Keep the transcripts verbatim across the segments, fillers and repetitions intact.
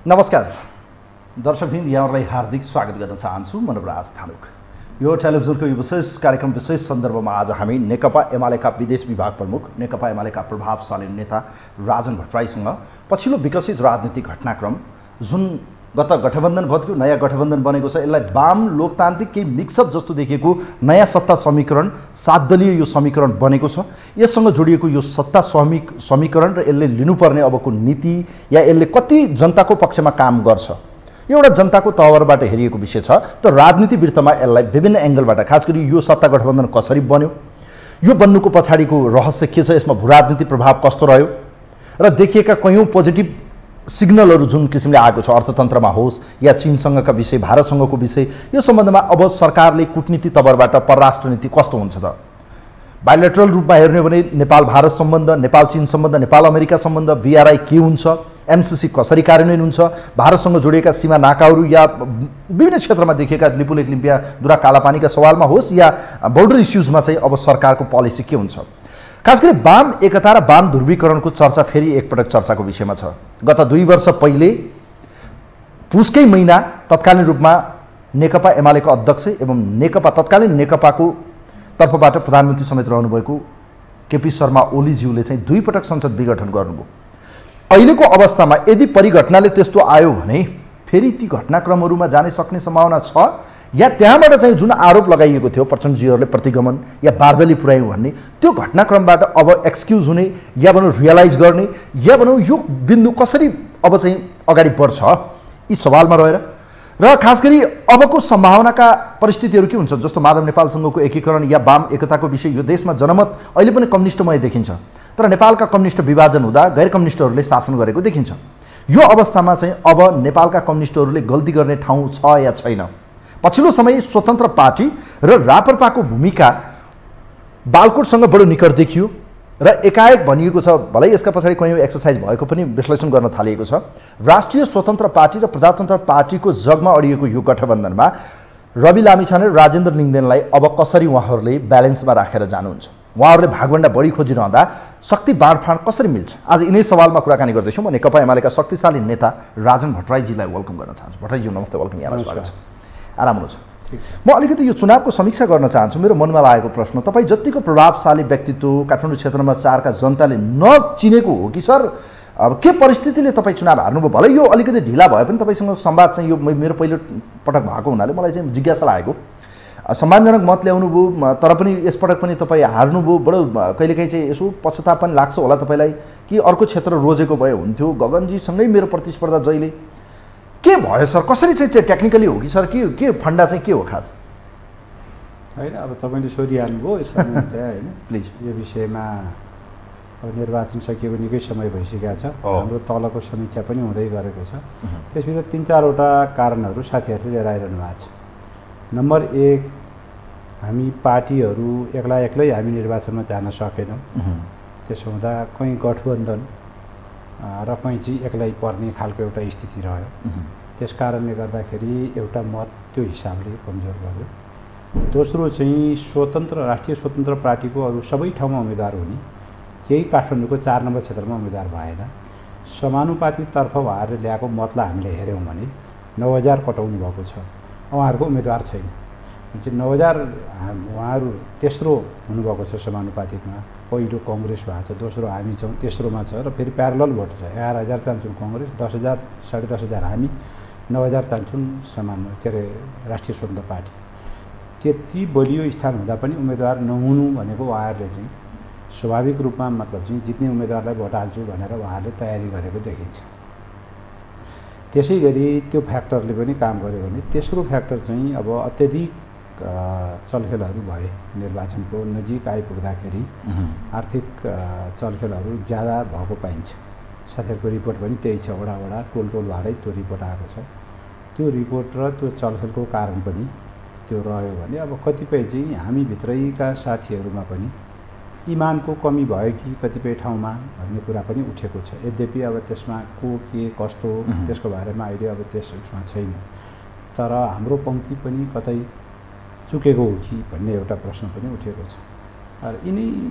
नमस्कार दर्शकवृन्द, यहाँहरूलाई हार्दिक स्वागत गर्न चाहन्छु। म नवराज धानुक। यो टेलिभिजनको यो विशेष कार्यक्रम विशेष सन्दर्भमा आज हामी नेकपा एमालेका विदेश विभाग प्रमुख, नेकपा एमालेका प्रभावशाली नेता राजन भट्टराईसँग पछिल्लो विकसित राजनीतिक घटनाक्रम, जुन गत गठबन्धन भत्क्यो नयाँ गठबन्धन बनेको छ, यसलाई वाम लोकतान्त्रिक केही मिक्सअप जस्तो देखिएको नयाँ सत्ता समीकरण, सात दलीय यो समीकरण बनेको छ। यससँग जोडिएको यो सत्ता समीक समीकरण र यसले लिनुपर्ने अबको नीति या यसले कति जनताको पक्षमा काम गर्छ, एउटा जनताको तवरबाट हेरिएको विषय छ। त राजनीति वृत्तमा यसलाई विभिन्न एङ्गलबाट, खास गरी यो सत्ता गठबन्धन कसरी बन्यो, यो बन्नुको पछाडिको रहस्य के छ, यसमा भूराजनीति प्रभाव कस्तो रह्यो र देखिएका कयौँ पोजिटिभ सिग्नलहरू जुन किसिमले आएको छ, अर्थतन्त्रमा होस् या चीनसँगका विषय, भारतसँगको विषय, यो सम्बन्धमा अब सरकारले कूटनीति तवरबाट परराष्ट्र नीति कस्तो हुन्छ त? बायोलेटरल रूपमा हेर्ने हो भने नेपाल भारत सम्बन्ध, नेपाल चीन सम्बन्ध, नेपाल अमेरिका सम्बन्ध, भिआरआई के हुन्छ, एमसिसी कसरी कार्यान्वयन हुन्छ, भारतसँग जोडिएका सीमा नाकाहरू या विभिन्न क्षेत्रमा देखिएका लिपुलेख लिम्पिया दुरा कालापानीका सवालमा होस् या बोर्डर इस्युजमा चाहिँ अब सरकारको पोलिसी के हुन्छ। खास गरी वाम एकता र वाम ध्रुवीकरणको चर्चा फेरि एकपटक चर्चाको विषयमा छ। गत दुई वर्ष पहिले पुसकै महिना तत्कालीन रूपमा नेकपा एमालेको अध्यक्ष एवं नेकपा तत्कालीन नेकपाको तर्फबाट प्रधानमन्त्री समेत रहनुभएको केपी शर्मा ओलीज्यूले चाहिँ दुई पटक संसद विघटन गर्नुभयो। अहिलेको अवस्थामा यदि परिघटनाले त्यस्तो आयो भने फेरि ती घटनाक्रमहरूमा जाने सक्ने सम्भावना छ या त्यहाँबाट चाहिँ जुन आरोप लगाइएको थियो प्रचण्डजीहरूले प्रतिगमन या बार्दली पुर्यायौँ भन्ने, त्यो घटनाक्रमबाट अब एक्सक्युज हुने या भनौँ रियलाइज गर्ने या भनौँ यो बिन्दु कसरी अब चाहिँ अगाडि बढ्छ, यी सवालमा रहेर र खास गरी अबको सम्भावनाका परिस्थितिहरू के हुन्छ। जस्तो माधव नेपालसँगको एकीकरण या वाम एकताको विषय, यो देशमा जनमत अहिले पनि कम्युनिस्टमय देखिन्छ, तर नेपालका कम्युनिस्ट विभाजन हुँदा गैर कम्युनिस्टहरूले शासन गरेको देखिन्छ। यो अवस्थामा चाहिँ अब नेपालका कम्युनिस्टहरूले गल्ती गर्ने ठाउँ छ या छैन? पछिल्लो समय स्वतन्त्र पार्टी र राप्रपाको भूमिका बालकोटसँग बडो निकट देखियो र एकाएक भनिएको छ, भलै यसका पछाडि कयौँ एक्सर्साइज भएको पनि विश्लेषण गर्न थालिएको छ। राष्ट्रिय स्वतन्त्र पार्टी र प्रजातन्त्र पार्टीको जगमा अडिएको यो गठबन्धनमा रवि लामिछाने र राजेन्द्र लिङ्गदेनलाई अब कसरी उहाँहरूले ब्यालेन्समा राखेर जानुहुन्छ? उहाँहरूले भागभन्डा बढी खोजिरहँदा शक्ति बाँडफाँड कसरी मिल्छ? आज यिनै सवालमा कुराकानी गर्दैछौँ। म नेकपा एमालेका शक्तिशाली नेता राजन भट्टराईजीलाई वेलकम गर्न चाहन्छु। भट्टराईजी नमस्ते, वेलकम, यहाँलाई स्वागत छ। आराम हुनुहुन्छ? म अलिकति यो चुनावको समीक्षा गर्न चाहन्छु। मेरो मनमा लागेको प्रश्न, तपाईँ जतिको प्रभावशाली व्यक्तित्व काठमाडौँ क्षेत्रमा चारका जनताले नचिनेको हो कि सर, अब के परिस्थितिले तपाईँ चुनाव हार्नुभयो? भलै यो अलिकति ढिला भए पनि तपाईँसँग संवाद चाहिँ यो मेरो पहिलो पटक भएको हुनाले मलाई चाहिँ जिज्ञासा लागेको। सम्मानजनक मत ल्याउनु भयो, तर पनि यसपटक पनि तपाईँ हार्नुभयो। बडो कहिलेकाहीँ चाहिँ यसो पश्चाताप पनि लाग्छ होला तपाईँलाई कि अर्को क्षेत्र रोजेको भए हुन्थ्यो, गगनजीसँगै मेरो प्रतिस्पर्धा जहिले के भयो सर? कसरी चाहिँ त्यो टेक्निकली हो कि सर, के के फन्डा चाहिँ के हो खास? होइन, अब तपाईँले सोधिहाल्नुभयो यसमा होइन प्लिज। यो विषयमा अब निर्वाचन सकिएको निकै समय भइसकेको छ, हाम्रो तलको समीक्षा पनि हुँदै गरेको छ। त्यसभित्र तिन चारवटा कारणहरू साथीहरूले लिएर आइरहनु भएको छ। नम्बर एक, हामी पार्टीहरू एक्ला एक्लै हामी निर्वाचनमा जान सकेनौँ। त्यसो हुँदा कहीँ गठबन्धन र कहीँ चाहिँ एक्लै पर्ने खालको एउटा स्थिति रह्यो। त्यस कारणले गर्दाखेरि एउटा मत त्यो हिसाबले कमजोर भयो। दोस्रो चाहिँ स्वतन्त्र राष्ट्रिय स्वतन्त्र पार्टीको अरू सबै ठाउँमा उम्मेदवार हुने, केही काठमाडौँको चार नम्बर क्षेत्रमा उम्मेदवार भएन। समानुपातिकतर्फ उहाँहरूले ल्याएको मतलाई हामीले हेऱ्यौँ भने नौ हजार कटाउनु भएको छ, उहाँहरूको उम्मेदवार छैन। चाहिँ नौ हजार उहाँहरू तेस्रो हुनुभएको छ समानुपातिकमा। पहिलो कङ्ग्रेस भएको छ, दोस्रो हामी छौँ, तेस्रोमा छ र फेरि प्यारलल भोट छ। एघार हजार चाहन्छौँ कङ्ग्रेस, दस हजार साढे दस हजार हामी, नौ हजार चाहन्छौँ समान के अरे राष्ट्रिय स्वतन्त्र पार्टी। त्यति बलियो स्थान हुँदा पनि उम्मेदवार नहुनु भनेको उहाँहरूले चाहिँ स्वाभाविक रूपमा मतलब चाहिँ जित्ने उम्मेदवारलाई भोट हाल्छु भनेर उहाँहरूले तयारी गरेको देखिन्छ। त्यसै गरी त्यो फ्याक्टरले पनि काम गर्यो भने तेस्रो फ्याक्टर चाहिँ अब अत्यधिक चलखेलहरू भए, निर्वाचनको नजिक आइपुग्दाखेरि आर्थिक चलखेलहरू ज्यादा भएको पाइन्छ। साथीहरूको रिपोर्ट पनि त्यही छ, वडा वडा टोल टोल भाडै त्यो रिपोर्ट आएको छ। त्यो रिपोर्ट र त्यो चलखेलको कारण पनि त्यो रह्यो भने अब कतिपय चाहिँ हामीभित्रैका साथीहरूमा पनि इमानको कमी भयो कि कतिपय ठाउँमा भन्ने कुरा पनि उठेको छ। यद्यपि अब त्यसमा को के कस्तो त्यसको बारेमा अहिले अब त्यस उसमा छैन, तर हाम्रो पङ्क्ति पनि कतै चुकेको हो कि भन्ने एउटा प्रश्न पनि उठेको छ। र यिनै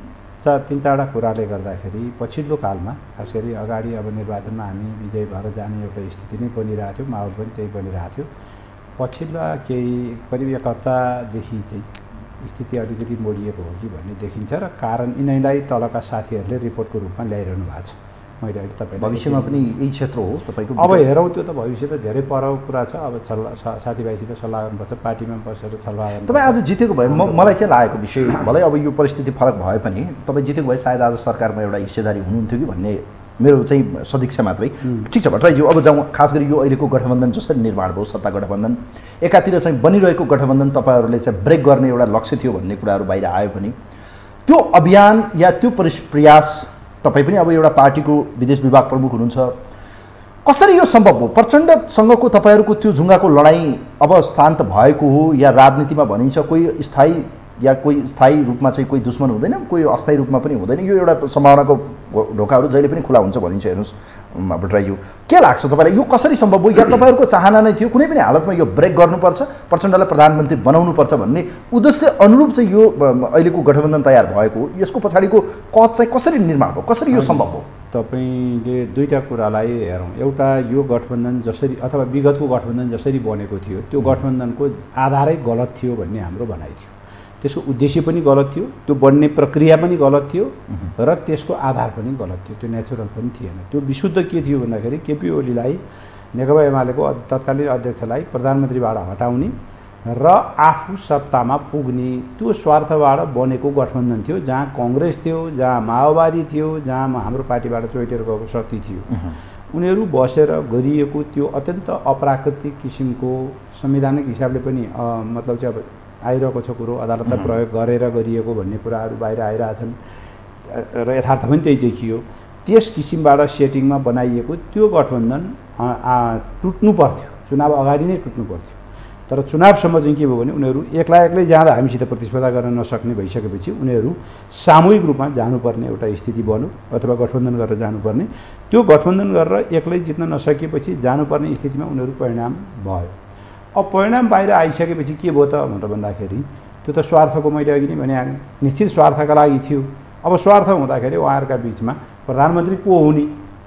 चार तिन चारवटा कुराले गर्दाखेरि पछिल्लो कालमा खास गरी अगाडि अब निर्वाचनमा हामी विजयी भएर जाने एउटा स्थिति नै बनिरहेको थियो, माहौल पनि त्यही बनिरहेको थियो। पछिल्ला केही करिब एक हप्तादेखि चाहिँ स्थिति अलिकति मोडिएको हो कि भन्ने देखिन्छ र कारण यिनैलाई तलका साथीहरूले रिपोर्टको रूपमा ल्याइरहनु भएको छ। मैले अहिले तपाईँ भविष्यमा पनि यही क्षेत्र हो तपाईँको? अब हेरौँ, त्यो त भविष्य त धेरै परको कुरा छ। अब सल्लाह साथीभाइसित सल्लाह गर्नुपर्छ, पार्टीमा बसेर सल्लाह गर्नु। तपाईँ आज जितेको भए म मलाई चाहिँ लागेको विषय भलै अब यो परिस्थिति फरक भए पनि तपाईँ जितेको भए सायद आज सरकारमा एउटा हिस्सेदारी हुनुहुन्थ्यो कि भन्ने मेरो चाहिँ सदिक्षा मात्रै। ठिक छ भट्टराईज्यू, अब जाउँ खास गरी यो अहिलेको गठबन्धन जसरी निर्माण भयो, सत्ता गठबन्धन, एकातिर चाहिँ बनिरहेको गठबन्धन तपाईँहरूले चाहिँ ब्रेक गर्ने एउटा लक्ष्य थियो भन्ने कुराहरू बाहिर आयो पनि त्यो अभियान या त्यो प्रयास तपाईँ पनि अब एउटा पार्टीको विदेश विभाग प्रमुख हुनुहुन्छ, कसरी यो सम्भव हो? प्रचण्डसँगको तपाईँहरूको त्यो जुङ्गाको लडाइँ अब शान्त भएको हो या राजनीतिमा भनिन्छ कोही स्थायी या कोही स्थायी रूपमा चाहिँ कोही दुश्मन हुँदैन, कोही अस्थायी रूपमा पनि हुँदैन, यो एउटा सम्भावनाको ढोकाहरू जहिले पनि खुला हुन्छ भनिन्छ। हेर्नुहोस् भट्टराईज्यू, के लाग्छ तपाईँलाई यो कसरी सम्भव हो? या तपाईँहरूको चाहना नै थियो कुनै पनि हालतमा यो ब्रेक गर्नुपर्छ, प्रचण्डलाई प्रधानमन्त्री बनाउनुपर्छ भन्ने उद्देश्य अनुरूप चाहिँ यो अहिलेको गठबन्धन तयार भएको हो? यसको पछाडिको कज चाहिँ कसरी निर्माण भयो, कसरी यो सम्भव हो? तपाईँले दुईवटा कुरालाई हेरौँ। एउटा यो गठबन्धन जसरी अथवा विगतको गठबन्धन जसरी बनेको थियो त्यो गठबन्धनको आधारै गलत थियो भन्ने हाम्रो भनाइ थियो। त्यसको उद्देश्य पनि गलत थियो, त्यो बन्ने प्रक्रिया पनि गलत थियो र त्यसको आधार पनि गलत थियो, त्यो नेचुरल पनि थिएन। त्यो विशुद्ध के थियो भन्दाखेरि केपी ओलीलाई नेकपा एमालेको तत्कालीन अध्यक्षलाई प्रधानमन्त्रीबाट हटाउने र आफू सत्तामा पुग्ने त्यो स्वार्थबाट बनेको गठबन्धन थियो, जहाँ कङ्ग्रेस थियो, जहाँ माओवादी थियो, जहाँ हाम्रो पार्टीबाट चोइटेर गएको शक्ति थियो। उनीहरू बसेर गरिएको त्यो अत्यन्त अप्राकृतिक किसिमको संवैधानिक हिसाबले पनि मतलब चाहिँ अब आइरहेको छ कुरो, अदालतलाई प्रयोग गरेर गरिएको भन्ने कुराहरू बाहिर आइरहेछन् र यथार्थ पनि त्यही देखियो। त्यस किसिमबाट सेटिङमा बनाइएको त्यो गठबन्धन टुट्नु पर्थ्यो, चुनाव अगाडि नै टुट्नु पर्थ्यो। तर चुनावसम्म चाहिँ के भयो भने उनीहरू एक्लै एक्लै जाँदा हामीसित प्रतिस्पर्धा गर्न नसक्ने भइसकेपछि उनीहरू सामूहिक रूपमा जानुपर्ने एउटा स्थिति बन्यो अथवा गठबन्धन गरेर जानुपर्ने। त्यो गठबन्धन गरेर एक्लै जित्न नसकेपछि जानुपर्ने स्थितिमा उनीहरू परिणाम भयो। अब परिणाम बाहिर आइसकेपछि के भयो त भनेर भन्दाखेरि त्यो त स्वार्थको मैले अघि नै भने निश्चित स्वार्थका लागि थियो। अब स्वार्थ हुँदाखेरि उहाँहरूका बिचमा प्रधानमन्त्री को हुने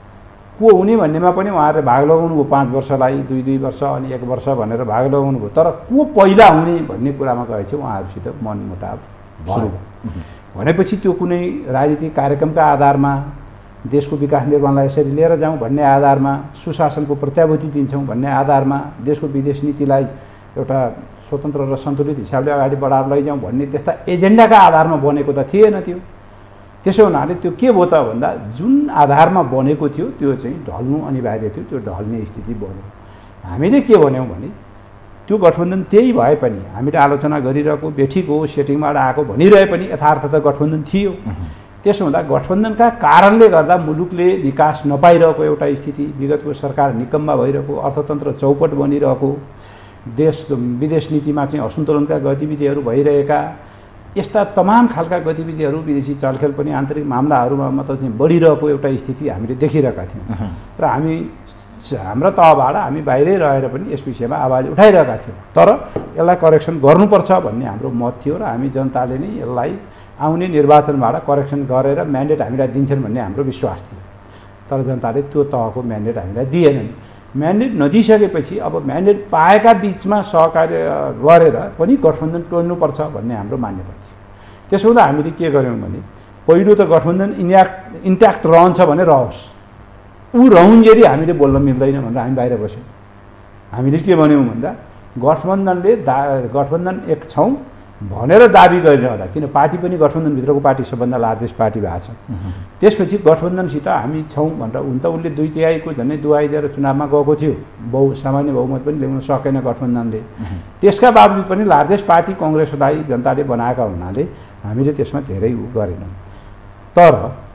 को हुने भन्नेमा पनि उहाँहरूले भाग लगाउनु भयो। पाँच वर्षलाई दुई दुई वर्ष अनि एक वर्ष भनेर भाग लगाउनु भयो। तर को पहिला हुने भन्ने कुरामा गए चाहिँ उहाँहरूसित मनमुटाव भयो। भनेपछि त्यो कुनै राजनीतिक कार्यक्रमका आधारमा देशको विकास निर्माणलाई यसरी लिएर जाउँ भन्ने आधारमा, सुशासनको प्रत्याभूति दिन्छौँ भन्ने आधारमा, देशको विदेश नीतिलाई एउटा स्वतन्त्र र सन्तुलित हिसाबले अगाडि बढाएर लैजाउँ भन्ने त्यस्ता एजेन्डाका आधारमा बनेको त थिएन त्यो। त्यसो हुनाले त्यो के भयो त भन्दा जुन आधारमा बनेको थियो त्यो चाहिँ ढल्नु अनिवार्य थियो, त्यो ढल्ने स्थिति बन्यो। हामीले के भन्यौँ भने त्यो गठबन्धन त्यही भए पनि हामीले आलोचना गरिरहेको बेठिको सेटिङबाट आएको भनिरहे पनि यथार्थ त गठबन्धन थियो। त्यसो हुँदा गठबन्धनका कारणले गर्दा मुलुकले विकास नपाइरहेको एउटा स्थिति, विगतको सरकार निकम्मा भइरहेको, अर्थतन्त्र चौपट बनिरहेको, देश विदेश नीतिमा चाहिँ असन्तुलनका गतिविधिहरू भइरहेका, यस्ता तमाम खालका गतिविधिहरू विदेशी चलखेल पनि आन्तरिक मामलाहरूमा मतलब चाहिँ बढिरहेको एउटा स्थिति हामीले देखिरहेका थियौँ र हामी हाम्रा तहबाट हामी बाहिरै रहेर पनि यस विषयमा आवाज उठाइरहेका थियौँ। तर यसलाई करेक्सन गर्नुपर्छ भन्ने हाम्रो मत थियो र हामी जनताले नै यसलाई आउने निर्वाचनबाट करेक्सन गरेर म्यान्डेट हामीलाई दिन्छन् भन्ने हाम्रो विश्वास थियो। तर जनताले त्यो तहको म्यान्डेट हामीलाई दिएनन्। म्यान्डेट नदिइसकेपछि अब म्यान्डेट पाएका बिचमा सहकार्य गरेर पनि गठबन्धन टोड्नुपर्छ भन्ने हाम्रो मान्यता थियो। त्यसो हुँदा हामीले के गर्यौँ भने पहिलो त गठबन्धन इन्याक्ट इन्ट्याक्ट रहन्छ भने रहोस्, ऊ रहन्जेरी हामीले बोल्न मिल्दैन भनेर हामी बाहिर बस्यौँ। हामीले के भन्यौँ भन्दा गठबन्धनले दा गठबन्धन एक छौँ भनेर दाबी गरिरहँदा, किन पार्टी पनि गठबन्धनभित्रको पार्टी सबभन्दा लार्जेस्ट पार्टी भएको छ, त्यसपछि गठबन्धनसित हामी छौँ भनेर हुन त उनले दुई तिहाईको झन्डै दुहाई दिएर चुनावमा गएको थियो, बहु सामान्य बहुमत पनि ल्याउन सकेन गठबन्धनले। त्यसका बावजुद पनि लार्जेस्ट पार्टी कङ्ग्रेसलाई जनताले बनाएका हुनाले हामीले त्यसमा धेरै उ गरेनौँ। तर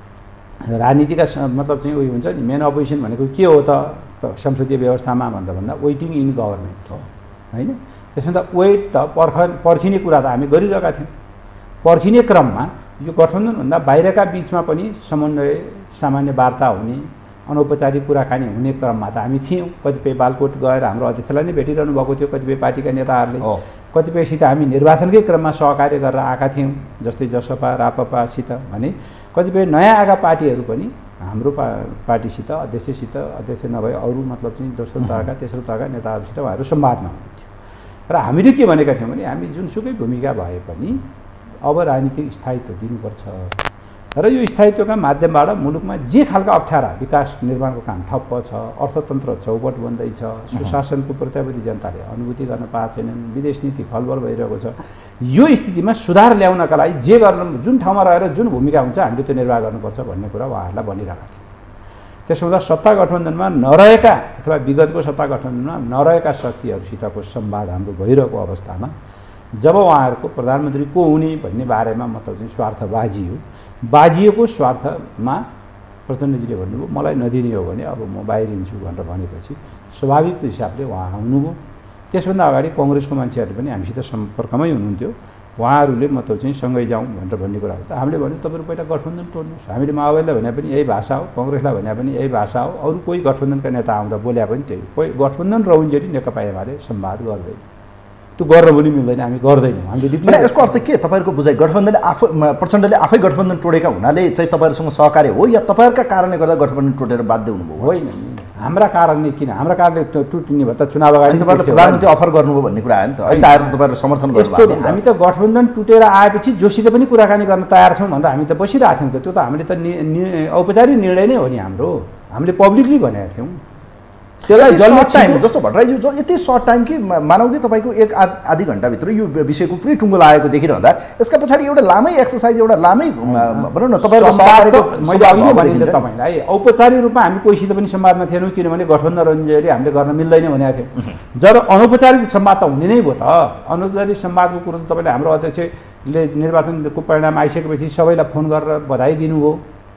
राजनीतिका मतलब चाहिँ उयो हुन्छ नि, मेन अपोजिसन भनेको के हो त संसदीय व्यवस्थामा भन्दा भन्दा वेटिङ इन गभर्मेन्ट हो होइन। त्यसमा त वेट त पर्ख पर्खिने कुरा त हामी गरिरहेका थियौँ। पर्खिने क्रममा यो गठबन्धनभन्दा बाहिरका बिचमा पनि समन्वय, सामान्य वार्ता हुने, अनौपचारिक कुराकानी हुने क्रममा त हामी थियौँ। कतिपय बालकोट गएर हाम्रो अध्यक्षलाई नै भेटिरहनु भएको थियो कतिपय पार्टीका नेताहरूले, कतिपयसित हामी निर्वाचनकै क्रममा सहकार्य गरेर आएका थियौँ, जस्तै जसपा रापपासित भने कतिपय नयाँ आएका पार्टीहरू पनि हाम्रो पा पार्टीसित अध्यक्षसित अध्यक्ष नभए अरू मतलब चाहिँ दोस्रो तहका तेस्रो तहका नेताहरूसित उहाँहरू संवादमा हुनुहुन्थ्यो र हामीले के भनेका थियौँ भने हामी जुनसुकै भूमिका भए पनि अब राजनीतिक स्थायित्व दिनुपर्छ र यो स्थायित्वका माध्यमबाट मुलुकमा जे खालका अप्ठ्यारा विकास निर्माणको काम ठप्प छ, अर्थतन्त्र चौपट बन्दैछ, सुशासनको प्रत्याभूति जनताले अनुभूति गर्न पाएको छैनन्, विदेश नीति खलबल भइरहेको छ, यो स्थितिमा सुधार ल्याउनका लागि जे गर्न जुन ठाउँमा रहेर जुन भूमिका हुन्छ हामीले त्यो निर्वाह गर्नुपर्छ भन्ने कुरा उहाँहरूलाई भनिरहेका थियौँ। त्यसो हुँदा सत्ता गठबन्धनमा नरहेका अथवा विगतको सत्ता गठबन्धनमा नरहेका शक्तिहरूसितको संवाद हाम्रो भइरहेको अवस्थामा जब उहाँहरूको प्रधानमन्त्री को हुने भन्ने बारेमा मतलब चाहिँ स्वार्थ बाजियो, बाजिएको स्वार्थमा प्रचण्डजीले भन्नुभयो मलाई नदिने हो भने अब म बाहिरिन्छु भनेर भनेपछि स्वाभाविक हिसाबले उहाँ आउनुभयो। त्यसभन्दा अगाडि कङ्ग्रेसको मान्छेहरूले पनि हामीसित सम्पर्कमै हुनुहुन्थ्यो, उहाँहरूले मतलब चाहिँ सँगै जाउँ भनेर भन्ने कुरा हो। त हामीले भन्यो तपाईँहरू पहिला गठबन्धन तोड्नुहोस्, हामीले माओवादीलाई भने पनि यही भाषा हो, कङ्ग्रेसलाई भने पनि यही भाषा हो, अरू कोही गठबन्धनका नेता आउँदा बोल्या पनि त्यही, कोही गठबन्धन रहन्जेरी नेकपा एमाले संवाद गर्दैन, त्यो गर्न पनि मिल्दैन, हामी गर्दैनौँ। हामीले यसको अर्थ के तपाईँहरूको बुझाइ गठबन्धनले आफै प्रचण्डले आफै गठबन्धन तोडेका हुनाले चाहिँ तपाईँहरूसँग सहकार्य हो या तपाईँहरूका कारणले गर्दा गठबन्धन तोडेर बाध्य हुनुभयो? होइन, हाम्रा कारणले किन, हाम्रा कारणले टुट्ने भयो त चुनाव अगाडि तपाईँहरूले प्रधानमन्त्री अफर गर्नुभयो भन्ने कुरा आयो नि त, अहिले आएर तपाईँहरू समर्थन गर्नुभएको छ। हामी त गठबन्धन टुटेर आएपछि जोसित पनि कुराकानी गर्न तयार छौँ भनेर हामी त बसिरहेको थियौँ त, त्यो त हामीले त औपचारिक निर्णय नै हो नि हाम्रो, हामीले पब्लिकली भनेका थियौँ। त्यसलाई जल्दी टाइम जस्तो भट्टराईज्यू जो यति सर्ट टाइम कि मानौ कि तपाईँको एक आधी घन्टाभित्र यो विषयको पुरै टुङ्गो लागेको देखिरहँदा यसका पछाडि एउटा लामै एक्सर्साइज एउटा लामै भनौँ न तपाईँहरूको मैले अघि भने तपाईँलाई औपचारिक रूपमा हामी कोहीसित पनि संवादमा थिएनौँ, किनभने गठबन्धन रन्जयले हामीले गर्न मिल्दैन भनेको थियौँ। जब अनौपचारिक संवाद त हुने नै भयो त, अनौपचारिक संवादको कुरो त तपाईँले हाम्रो अध्यक्षले निर्वाचनको परिणाम आइसकेपछि सबैलाई फोन गरेर बधाई दिनुभयो।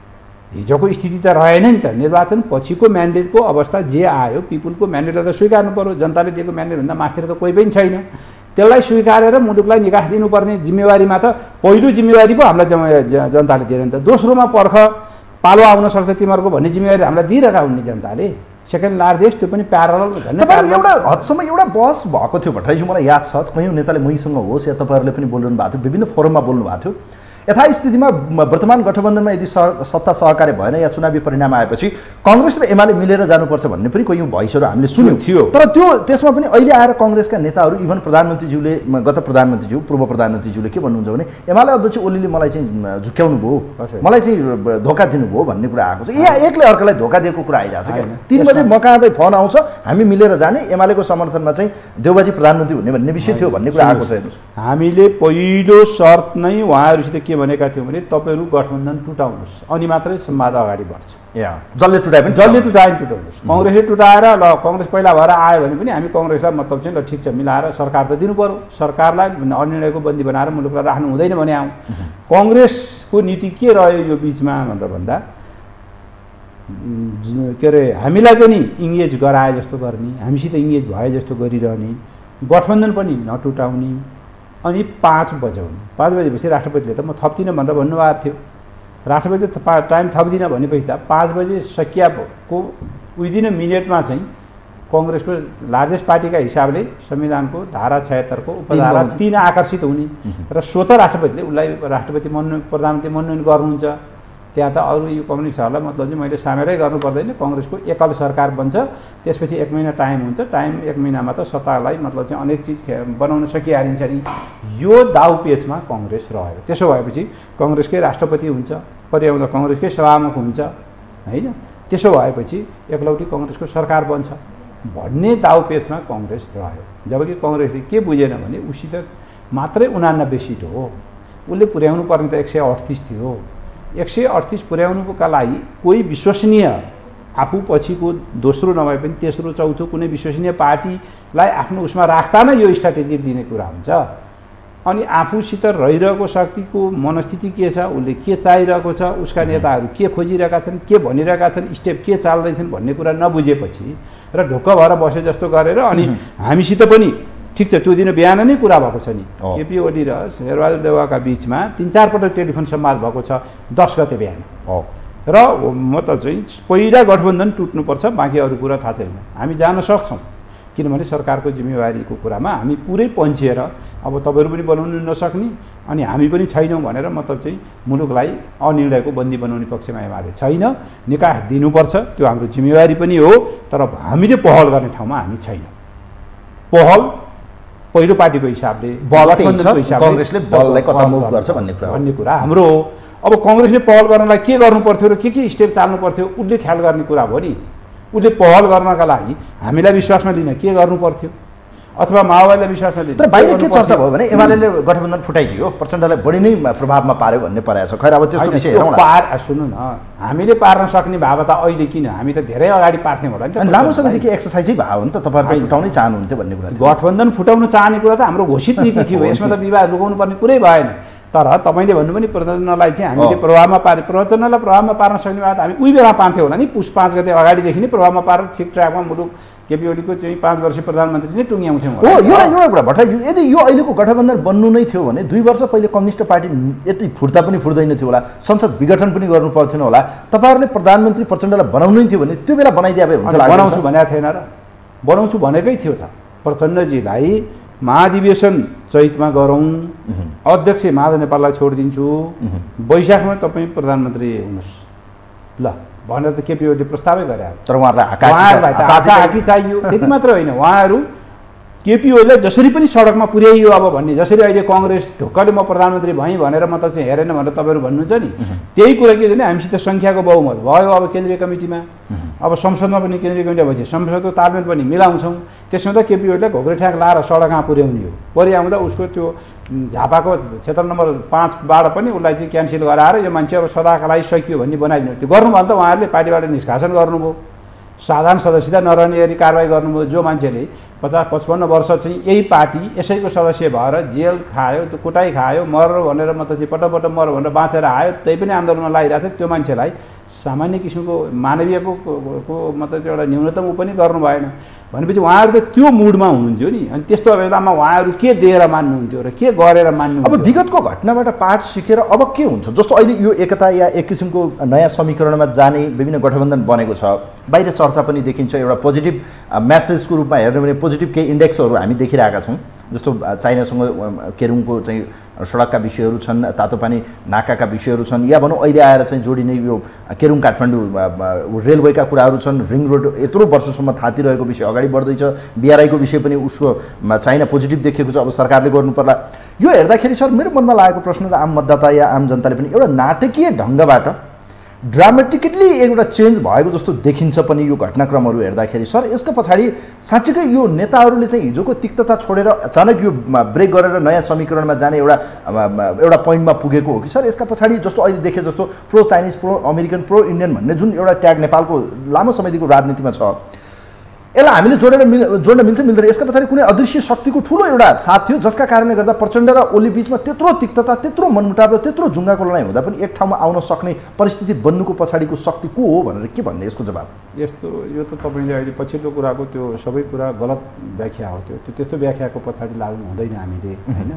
हिजोको स्थिति त रहेन नि त, निर्वाचन पछिको म्यान्डेटको अवस्था जे आयो पिपुलको म्यान्डेट त स्वीकार्नु पऱ्यो, जनताले दिएको म्यान्डेटभन्दा माथि त कोही पनि छैन, त्यसलाई स्वीकारेर मुलुकलाई निकास दिनुपर्ने जिम्मेवारीमा त पहिलो जिम्मेवारी पो हामीलाई जनताले दिएर नि त, दोस्रोमा पर्ख पालो आउन सक्छ तिमीहरूको भन्ने जिम्मेवारी हामीलाई दिइरहेका हुने जनताले, सेकेन्ड लार्जेस्ट त्यो पनि प्यारलल झन् एउटा हदसम्म एउटा बहस भएको थियो भट्टराईज्यू, मलाई याद छ कयौँ नेताले मैसँग होस् या तपाईँहरूले पनि बोलिरहनु भएको थियो, विभिन्न फोरममा बोल्नु भएको थियो। यथास्थितिमा वर्तमान गठबन्धनमा यदि सत्ता सहकार्य भएन या चुनावी परिणाम आएपछि कङ्ग्रेस र एमाले मिलेर जानुपर्छ भन्ने पनि कयौँ भइसहरू हामीले सुन्यौँ थियो, तर त्यो त्यसमा पनि अहिले आएर कङ्ग्रेसका नेताहरू इभन प्रधानमन्त्रीज्यूले गत प्रधानमन्त्रीज्यू पूर्व प्रधानमन्त्रीज्यूले के भन्नुहुन्छ भने एमाले अध्यक्ष ओलीले मलाई चाहिँ झुक्क्याउनु भयो, मलाई चाहिँ धोका दिनुभयो भन्ने कुरा आएको छ। यहाँ एकले अर्कालाई धोका दिएको कुरा आइरहेको छ क्या, तिन बजे म कहाँ फोन आउँछ हामी मिलेर जाने, एमालेको समर्थनमा चाहिँ देउबाजी प्रधानमन्त्री हुने भन्ने विषय थियो भन्ने कुरा आएको छ। हामीले पहिलो शर्त नै उहाँहरूसित के भनेका थियौँ भने तपाईँहरू गठबन्धन टुटाउनुहोस् अनि मात्रै संवाद अगाडि बढ्छ, जसले टुटाए पनि जसले टुटाए पनि टुटाउनुहोस्। कङ्ग्रेसले टुटाएर ल कङ्ग्रेस पहिला भएर आयो भने पनि हामी कङ्ग्रेसलाई मतलब चाहिँ ल ठिक छ मिलाएर सरकार त दिनु पऱ्यो, सरकारलाई अनिर्णयको बन्दी बनाएर मुलुकलाई राख्नु हुँदैन भने आउँ। कङ्ग्रेसको नीति के रह्यो यो बिचमा भनेर भन्दा के अरे हामीलाई पनि इङ्गेज गराए जस्तो गर्ने, हामीसित इङ्गेज भए जस्तो गरिरहने, गठबन्धन पनि नटुटाउने, अनि पाँच बजाउनु, पाँच बजेपछि राष्ट्रपतिले त म थप्दिनँ भनेर भन्नुभएको थियो, राष्ट्रपतिले टाइम थप्दिनँ भनेपछि त पाँच बजे सकियाको विदिन अ मिनटमा चाहिँ कङ्ग्रेसको लार्जेस्ट पार्टीका हिसाबले संविधानको धारा छयत्तरको उपधारा तीन आकर्षित हुने र स्वतः राष्ट्रपतिले उसलाई राष्ट्रपति मनोनयन प्रधानमन्त्री मनोनयन गर्नुहुन्छ। त्यहाँ त अरू यो कम्युनिस्टहरूलाई मतलब चाहिँ मैले सामेलै गर्नु पर्दैन, कङ्ग्रेसको एकल सरकार बन्छ, त्यसपछि एक महिना टाइम हुन्छ, टाइम एक महिनामा त सत्तालाई मतलब चाहिँ अनेक चिज बनाउन सकिहालिन्छ नि। यो दाउपेचमा कङ्ग्रेस रह्यो। त्यसो भएपछि कङ्ग्रेसकै राष्ट्रपति हुन्छ, पर्याउँदा कङ्ग्रेसकै सभामुख हुन्छ होइन, त्यसो भएपछि एकलौटी कङ्ग्रेसको सरकार बन्छ भन्ने दाउपेचमा कङ्ग्रेस रह्यो। जबकि कङ्ग्रेसले के बुझेन भने उसित मात्रै उनानब्बे सिट हो, उसले पुर्याउनु पर्ने त एक सय अडतिस थियो, एक सय अडतिस पुर्याउनुका लागि कोही विश्वसनीय आफू पछिको दोस्रो नभए पनि तेस्रो चौथो कुनै विश्वसनीय पार्टीलाई आफ्नो उसमा राख्दा नै यो स्ट्राटेजी दिने कुरा हुन्छ। अनि आफूसित रहिरहेको शक्तिको मनस्थिति के छ, उसले के चाहिरहेको छ, उसका नेताहरू के खोजिरहेका छन्, के भनिरहेका छन्, स्टेप के चाल्दैछन् भन्ने कुरा नबुझेपछि र ढुक्क भएर बसे जस्तो गरेर अनि हामीसित पनि ठिक छ त्यो दिन बिहान नै कुरा भएको छ नि, केपी ओली र शेरबहादुर देउवाका बिचमा तिन चार पटक टेलिफोन संवाद भएको छ दस गते बिहान र म त चाहिँ पहिला गठबन्धन टुट्नुपर्छ, बाँकी अरू कुरा थाहा छैन, हामी जान सक्छौँ किनभने सरकारको जिम्मेवारीको कुरामा हामी पुरै पन्छिएर अब तपाईँहरू पनि बनाउनु नसक्ने अनि हामी पनि छैनौँ भनेर मतलब चाहिँ मुलुकलाई अनिर्णयको बन्दी बनाउने पक्षमा एमाले छैन। निकास दिनुपर्छ, त्यो हाम्रो जिम्मेवारी पनि हो, तर हामीले पहल गर्ने ठाउँमा हामी छैनौँ। पहल पहिलो पार्टीको हिसाबले कांग्रेसले बललाई कता मुभ गर्छ भन्ने कुरा भन्ने कुरा हाम्रो हो। अब कांग्रेसले पहल गर्नलाई के गर्नु पर्थ्यो र के के स्टेप चाल्नु पर्थ्यो उसले ख्याल गर्ने कुरा हो नि। उसले पहल गर्नका लागि हामीलाई विश्वासमा लिन के गर्नु पर्थ्यो अथवा माओवादीलाई विश्वासमा लिन। तर बाहिर के चर्चा भयो भने एमालेले गठबन्धन फुटाइदियो, प्रचण्डलाई बढी नै प्रभावमा पार्यो भन्ने परेको छ। खैर अब त्यसको विषय हेरौँ न। पार सुन्नु न, हामीले पार्न सक्ने भाव त अहिले किन, हामी त धेरै अगाडि पार्थ्यौँ होला नि त। लामो समयदेखि एक्सर्साइजै भयो नि त, तपाईँहरू फुटाउनै चाहनुहुन्थ्यो भन्ने कुरा। गठबन्धन फुटाउन चाहने कुरा त हाम्रो घोषित नीति थियो, यसमा त विवाद लुकाउनु पर्ने कुरै भएन। तर तपाईँले भन्नु पनि प्रचण्डलाई चाहिँ हामीले प्रभावमा पारे, प्रचण्डलाई प्रभावमा पार्न सक्ने भए त हामी उही बेला पार्थ्यौँ होला नि। पुस पाँच गते अगाडिदेखि नै प्रभावमा पारेर ठिक ट्र्याकमा मुलुक केपी ओलीको चाहिँ पाँच वर्षीय प्रधानमन्त्री नै टुङ्ग्याउँथ्यौँ। हो, एउटा एउटा कुरा भट्टराई, यदि यो अहिलेको गठबन्धन बन्नु नै थियो भने दुई वर्ष पहिले कम्युनिस्ट पार्टी यति फुट्दा पनि फुट्दैन थियो होला, संसद विघटन पनि गर्नु पर्थेन होला। तपाईँहरूले प्रधानमन्त्री प्रचण्डलाई बनाउनै थियो भने त्यो बेला बनाइदिए भए हुन्थ्यो। बनाउँछु भनेको थिएन र, बनाउँछु भनेकै थियो त। प्रचण्डजीलाई महाधिवेशन चैतमा गरौँ, अध्यक्ष माधव नेपाललाई छोडिदिन्छु, वैशाखमा तपाईँ प्रधानमन्त्री हुनुहोस् ल भनेर त केपी ओलीले प्रस्तावै गरे। तर उहाँहरूलाई हाकी चाहियो, त्यति मात्र होइन। उहाँहरू केपी ओलीलाई जसरी पनि सडकमा पुर्याइयो अब भन्ने, जसरी अहिले कङ्ग्रेस ढोक्कले म प्रधानमन्त्री भएँ भनेर मतलब चाहिँ हेरेन भनेर तपाईँहरू भन्नुहुन्छ नि, त्यही कुरा के भने हामीसित सङ्ख्याको बहुमत भयो अब केन्द्रीय कमिटीमा, अब संसदमा पनि केन्द्रीय कमिटी भएपछि संसदको तालमेल पनि मिलाउँछौँ। त्यसमा त केपी ओलीलाई घोक्रे ठ्याक लाएर सडकमा पुर्याउने हो। परिआउँदा उसको त्यो झापाको क्षेत्र नम्बर पाँचबाट पनि उसलाई चाहिँ क्यान्सल गराएर यो मान्छे अब सदाका लागि सकियो भन्ने बनाइदिनु। त्यो गर्नु भने त उहाँहरूले पार्टीबाट निष्कासन गर्नुभयो, साधारण सदस्यता नरहने गरी कारवाही गर्नुभयो। जो मान्छेले पचास पचपन्न वर्ष चाहिँ यही पार्टी यसैको सदस्य भएर जेल खायो, त्यो कुटाइ खायो, मर भनेर मतलब चाहिँ पटक पटक मर भनेर बाँचेर आयो, त्यही पनि आन्दोलनमा लागिरहेको थियो, त्यो मान्छेलाई सामान्य किसिमको मानवीयको को मतलब एउटा न्यूनतम ऊ पनि गर्नु भएन भनेपछि उहाँहरू त त्यो मुडमा हुनुहुन्थ्यो नि। अनि त्यस्तो बेलामा उहाँहरू के दिएर मान्नुहुन्थ्यो र के गरेर मान्नु। अब विगतको घटनाबाट पाठ सिकेर अब के हुन्छ? जस्तो अहिले यो एकता या एक किसिमको नयाँ समीकरणमा जाने विभिन्न गठबन्धन बनेको छ, बाहिर चर्चा पनि देखिन्छ। एउटा पोजिटिभ म्यासेजको रूपमा हेर्नु भने पोजिटिभ केही इन्डेक्सहरू हामी देखिरहेका छौँ। जस्तो चाइनासँग केरुङको चाहिँ सडकका विषयहरू छन्, तातोपानी नाकाका विषयहरू छन्, या भनौँ अहिले आएर चाहिँ जोडिने यो केरुङ काठमाडौँ रेलवेका कुराहरू छन्, रिङ रोड यत्रो वर्षसम्म थातिरहेको विषय अगाडि बढ्दैछ, बिआरआईको विषय पनि उसको चाइना पोजिटिभ देखेको छ, अब सरकारले गर्नु पर्ला। यो हेर्दाखेरि सर मेरो मनमा लागेको प्रश्न र आम मतदाता या आम जनताले पनि एउटा नाटकीय ढङ्गबाट ड्रामेटिकली एउटा चेन्ज भएको जस्तो देखिन्छ पनि यो घटनाक्रमहरू हेर्दाखेरि। सर यसको पछाडि साँच्चीकै यो नेताहरूले चाहिँ हिजोको तिक्तता छोडेर अचानक यो ब्रेक गरेर नयाँ समीकरणमा जाने एउटा एउटा पोइन्टमा पुगेको हो कि सर? यसका पछाडि जस्तो अहिले देखे जस्तो pro Chinese, pro American, pro Indian भन्ने जुन एउटा ट्याग नेपालको लामो समयदेखिको राजनीतिमा छ, यसलाई हामीले जोडेर मिल जोड्न मिल्छ मिल्दैन? यसका पछाडि कुनै अदृश्य शक्तिको ठुलो एउटा साथ थियो जसका कारणले गर्दा प्रचण्ड र ओली बिचमा त्यत्रो तिक्तता, त्यत्रो मनमुटाव र त्यत्रो जुङ्गाको लडाइँ हुँदा पनि एक ठाउँमा आउन सक्ने परिस्थिति बन्नुको पछाडिको शक्ति को हो भनेर के भन्ने यसको जवाब? यस्तो यो त तपाईँले अहिले पछिल्लो कुराको त्यो सबै कुरा गलत व्याख्या हो। त्यो त्यो त्यस्तो व्याख्याको पछाडि लाग्नु हुँदैन हामीले, होइन?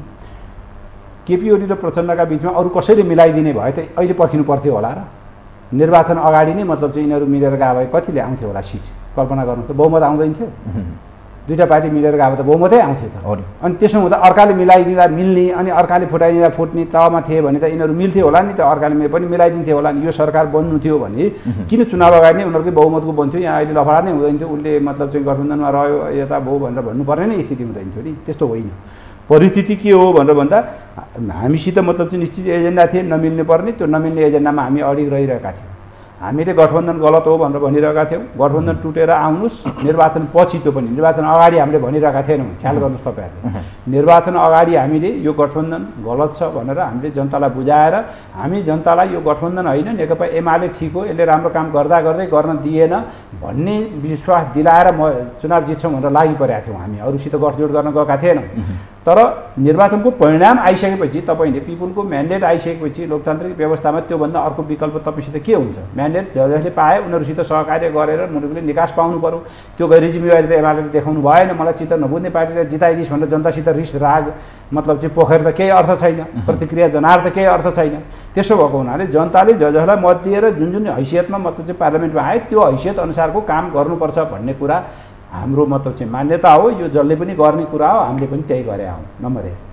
केपी ओली र प्रचण्डका बिचमा अरू कसैले मिलाइदिने भए त अहिले पर्खिनु पर्थ्यो होला र? निर्वाचन अगाडि नै मतलब चाहिँ यिनीहरू मिलेर गए भए कतिले आउँथ्यो होला सिट? कल्पना गर्नु त बहुमत आउँदैन थियो। दुईवटा पार्टी मिलेर गए त बहुमतै आउँथ्यो त। अनि त्यसो हुँदा अर्काले मिलाइदिँदा मिल्ने अनि अर्काले फुटाइदिँदा फुट्ने तहमा थिए भने त यिनीहरू मिल्थ्यो होला नि त, अर्काले पनि मिलाइदिन्थ्यो होला नि। यो सरकार बन्नु थियो भने किन चुनाव अगाडि नै उनीहरूकै बहुमतको बन्थ्यो? यहाँ अहिले लफडा नै हुँदैन थियो, उसले मतलब चाहिँ गठबन्धनमा रह्यो यता भयो भनेर भन्नुपर्ने नै स्थिति हुँदैन थियो नि। त्यस्तो होइन। परिस्थिति के हो भनेर भन्दा हामीसित मतलब चाहिँ निश्चित एजेन्डा थिए, नमिल्ने पर्ने, त्यो नमिल्ने एजेन्डामा हामी अडिग रहिरहेका थियौँ। हामीले गठबन्धन गलत हो भनेर भनिरहेका थियौँ। गठबन्धन टुटेर आउनुहोस्, निर्वाचन पछि त्यो पनि, निर्वाचन अगाडि हामीले भनिरहेका थिएनौँ। ख्याल गर्नुहोस् तपाईँहरूले, निर्वाचन अगाडि हामीले यो गठबन्धन गलत छ भनेर हामीले जनतालाई बुझाएर हामी जनतालाई यो गठबन्धन होइन, नेकपा एमाले ठिक हो, यसले राम्रो काम गर्दा गर्दै गर्न दिएन भन्ने विश्वास दिलाएर म चुनाव जित्छौँ भनेर लागि परेका थियौँ। हामी अरूसित गठजोड गर्न गएका थिएनौँ। तर निर्वाचनको परिणाम आइसकेपछि, तपाईँले पिपुलको म्यान्डेट आइसकेपछि लोकतान्त्रिक व्यवस्थामा त्योभन्दा अर्को विकल्प तपाईँसित के हुन्छ? म्यान्डेट जसले पाए उनीहरूसित सहकार्य गरेर मुलुकले निकास पाउनु पर्यो। त्यो गैर जिम्मेवारी त एमाले देखाउनु भएन। मलाई चित्त नबुझ्ने पार्टीलाई जिताइदिस् भनेर जनतासित रिस राग मतलब चाहिँ पोखेर त केही अर्थ छैन, प्रतिक्रिया जनाएर त केही अर्थ छैन। त्यसो भएको हुनाले जनताले ज जसलाई मत दिएर जुन जुन हैसियतमा मतलब चाहिँ पार्लियामेन्टमा आए त्यो हैसियत अनुसारको काम गर्नुपर्छ भन्ने कुरा हाम्रो मतलब चाहिँ मान्यता हो। यो जसले पनि गर्ने कुरा हो, हामीले पनि त्यही गरे हौँ। नम्बर एक।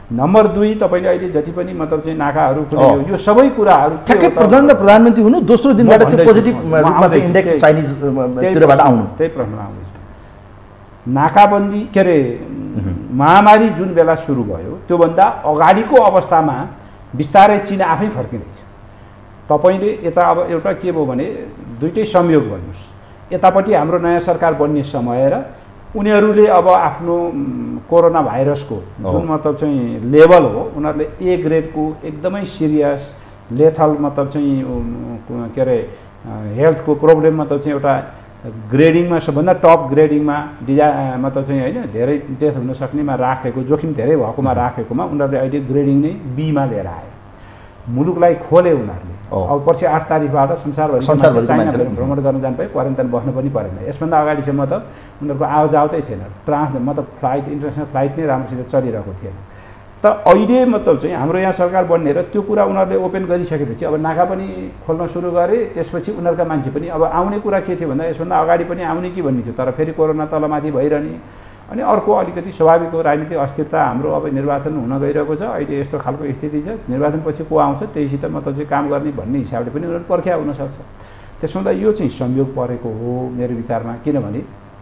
नम्बर दुई तपाईँले अहिले जति पनि मतलब चाहिँ नाकाहरू खुल्यो यो सबै कुराहरू ठ्याक्कै प्रधान र प्रधानमन्त्री हुनु दोस्रो दिनबाट त्यो पोजिटिभ रूपमा चाहिँ इन्डेक्स चाइनिजतिरबाट आउनु त्यही प्रश्न आउँदैछ। नाकाबन्दी के अरे महामारी जुन बेला सुरु भयो त्योभन्दा अगाडिको अवस्थामा बिस्तारै चीन आफै फर्किँदैछ। तपाईँले यता अब एउटा के भयो भने दुइटै संयोग भन्नुहोस्, यतापट्टि हाम्रो नयाँ सरकार बन्ने समय र उनीहरूले अब आफ्नो कोरोना भाइरसको जुन मतलब चाहिँ लेभल हो उनीहरूले ए ग्रेडको एकदमै सिरियस लेथल मतलब चाहिँ के अरे हेल्थको प्रोब्लम मतलब चाहिँ एउटा ग्रेडिङमा सबभन्दा टप ग्रेडिङमा डिजा मतलब चाहिँ होइन धेरै डेथ हुन सक्नेमा राखेको जोखिम धेरै भएकोमा राखेकोमा उनीहरूले अहिले ग्रेडिङ नै बीमा लिएर आए। मुलुकलाई खोले उनीहरूले। अब पछि आठ तारिकबाट संसारभरि चाइना भ्रमण गर्न जानु पायो, क्वारेन्टाइन बस्नु पनि परेन। यसभन्दा अगाडिसम्म त उनीहरूको आवाजावतै थिएन, ट्रान्स मतलब फ्लाइट इन्टरनेसनल फ्लाइट नै राम्रोसित चलिरहेको थिएन। त अहिले मतलब चाहिँ हाम्रो यहाँ सरकार बन्ने र त्यो कुरा उनीहरूले ओपन गरिसकेपछि अब नाका पनि खोल्न सुरु गरे। त्यसपछि उनीहरूका मान्छे पनि अब आउने कुरा के थियो भन्दा यसभन्दा अगाडि पनि आउने कि भन्ने थियो, तर फेरि कोरोना तलमाथि भइरहने। अनि अर्को अलिकति स्वाभाविक हो, राजनीतिक अस्थिरता हाम्रो अब निर्वाचन हुन गइरहेको छ, अहिले यस्तो खालको स्थिति छ, निर्वाचनपछि को आउँछ त्यहीसित मतलब चाहिँ काम गर्ने भन्ने हिसाबले पनि उनीहरू पर्ख्या हुनसक्छ। त्यसो हुँदा यो चाहिँ संयोग परेको हो मेरो विचारमा। किनभने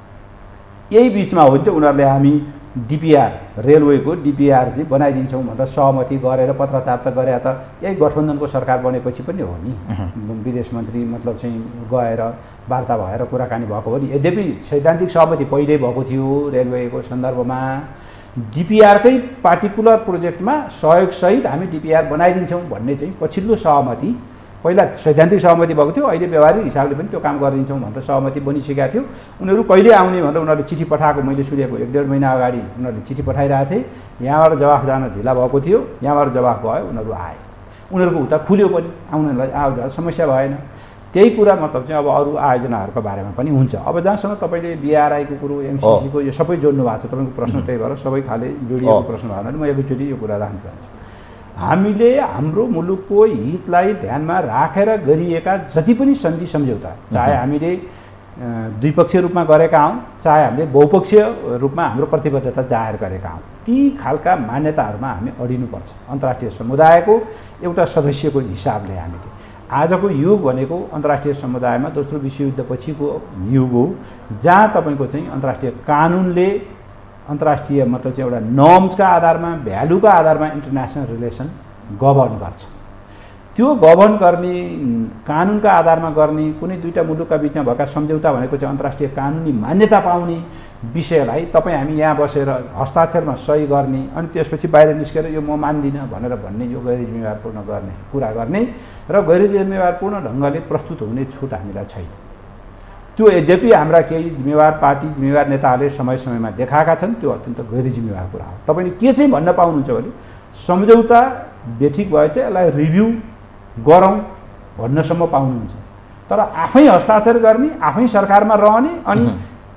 यही बिचमा हो नि त उनीहरूले हामी डिपिआर रेलवेको डिपिआर चाहिँ बनाइदिन्छौँ भनेर सहमति गरेर पत्रचार त गरे त यही गठबन्धनको सरकार बनेपछि पनि हो नि। विदेश मन्त्री मतलब चाहिँ गएर वार्ता भएर कुराकानी भएको हो नि। यद्यपि सैद्धान्तिक सहमति पहिल्यै भएको थियो रेलवेको सन्दर्भमा, डिपिआरकै पार्टिकुलर प्रोजेक्टमा सहयोगसहित हामी डिपिआर बनाइदिन्छौँ भन्ने चाहिँ पछिल्लो सहमति पहिला सैद्धान्तिक सहमति भएको थियो, अहिले व्यवहारिक हिसाबले पनि त्यो काम गरिदिन्छौँ भनेर सहमति बनिसकेका थियो। उनीहरू कहिले आउने भनेर उनीहरूले चिठी पठाएको मैले सुनेको एक डेढ महिना अगाडि उनीहरूले चिठी पठाइरहेको थिए। यहाँबाट जवाफ जान ढिला भएको थियो, यहाँबाट जवाफ भयो, उनीहरू आए, उनीहरूको उता खुल्यो पनि, आउनलाई आउँदा समस्या भएन। त्यही कुरा मतलब चाहिँ अब अरू आयोजनाहरूको बारेमा पनि हुन्छ। अब जहाँसम्म तपाईँले बिआरआईको कुरो एमसिसीको यो सबै जोड्नु भएको छ तपाईँको प्रश्न, त्यही भएर सबै खाले जोडिएको प्रश्न भयो भने म एकैचोटि यो कुरा राख्न चाहन्छु। हामीले हाम्रो मुलुकको हितलाई ध्यानमा राखेर गरिएका जति पनि सन्धि सम्झौता, चाहे हामीले द्विपक्षीय रूपमा गरेका हौँ चाहे हामीले बहुपक्षीय रूपमा हाम्रो प्रतिबद्धता जाहेर गरेका हौँ, ती खालका मान्यताहरूमा हामी अडिनुपर्छ। अन्तर्राष्ट्रिय समुदायको एउटा सदस्यको हिसाबले हामीले आजको युग भनेको अन्तर्राष्ट्रिय समुदायमा दोस्रो विश्वयुद्धपछिको युग हो, जहाँ तपाईँको चाहिँ अन्तर्राष्ट्रिय कानुनले अन्तर्राष्ट्रिय मतलब चाहिँ एउटा नर्म्सका आधारमा भ्यालुका आधारमा इन्टरनेसनल रिलेसन गभर्न गर्छ। त्यो गभर्न गर्ने कानुनका आधारमा गर्ने कुनै दुईवटा मुलुकका बिचमा भएका सम्झौता भनेको चाहिँ अन्तर्राष्ट्रिय कानुनी मान्यता पाउने विषयलाई तपाईँ हामी यहाँ बसेर हस्ताक्षरमा सही गर्ने अनि त्यसपछि बाहिर निस्केर यो म मान्दिनँ भनेर भन्ने यो गैर जिम्मेवारपूर्ण गर्ने कुरा गर्ने र गैर जिम्मेवारपूर्ण ढङ्गले प्रस्तुत हुने छुट हामीलाई छैन। त्यो यद्यपि हाम्रा केही जिम्मेवार पार्टी जिम्मेवार नेताहरूले समय समयमा देखाएका छन्, त्यो अत्यन्त गैर जिम्मेवार कुरा हो। तपाईँले के चाहिँ भन्न पाउनुहुन्छ भने सम्झौता बेठिक भयो चाहिँ यसलाई रिभ्यू गरौँ भन्नसम्म पाउनुहुन्छ, तर आफै हस्ताक्षर गर्ने आफै सरकारमा रहने अनि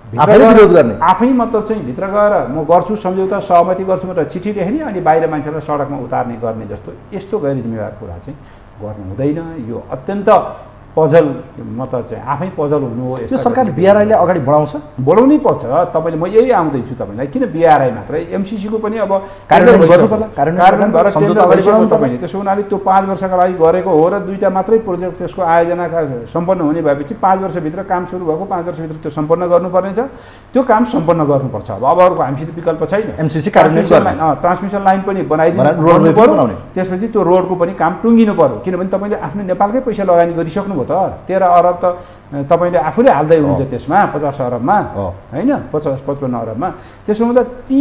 विरोध गर्ने आफै मतलब चाहिँ भित्र गएर म गर्छु सम्झौता सहमति गर्छु भनेर चिठी लेख्ने अनि बाहिर मान्छेलाई सडकमा उतार्ने गर्ने जस्तो यस्तो गैर जिम्मेवार कुरा चाहिँ गर्नु हुँदैन। यो अत्यन्त पजल मतलब चाहिँ आफै पजल हुनु हो। यो सरकार बिआरआईले अगाडि बढाउँछ, बढाउनै पर्छ। तपाईँले म यही आउँदैछु तपाईँलाई, किन बिआरआई मात्रै एमसिसीको पनि अब कार्यान्वयन गर्नु पर्ला, कार्यान्वयन भएर सम्झौता गरिसक्नु तपाईँले। त्यसो हुनाले त्यो पाँच वर्षका लागि गरेको हो र दुईवटा मात्रै प्रोजेक्ट त्यसको आयोजनाका सम्पन्न हुने भएपछि पाँच वर्षभित्र काम सुरु भएको पाँच वर्षभित्र त्यो सम्पन्न गर्नुपर्नेछ, त्यो काम सम्पन्न गर्नुपर्छ। अब अब अरूको हामीसित विकल्प छैन। एमसिसी कार्यान्वयन ट्रान्समिसन लाइन पनि बनाइदिनु पर्यो, त्यसपछि त्यो रोडको पनि काम टुङ्गिनु पर्यो। किनभने तपाईँले आफ्नो नेपालकै पैसा लगानी गरिसक्नु भयो त, तेह्र अरब त तपाईँले आफूले हाल्दै हुनुहुन्छ त्यसमा, पचास अरबमा होइन, पचास पचपन्न अरबमा। त्यसो हुँदा ती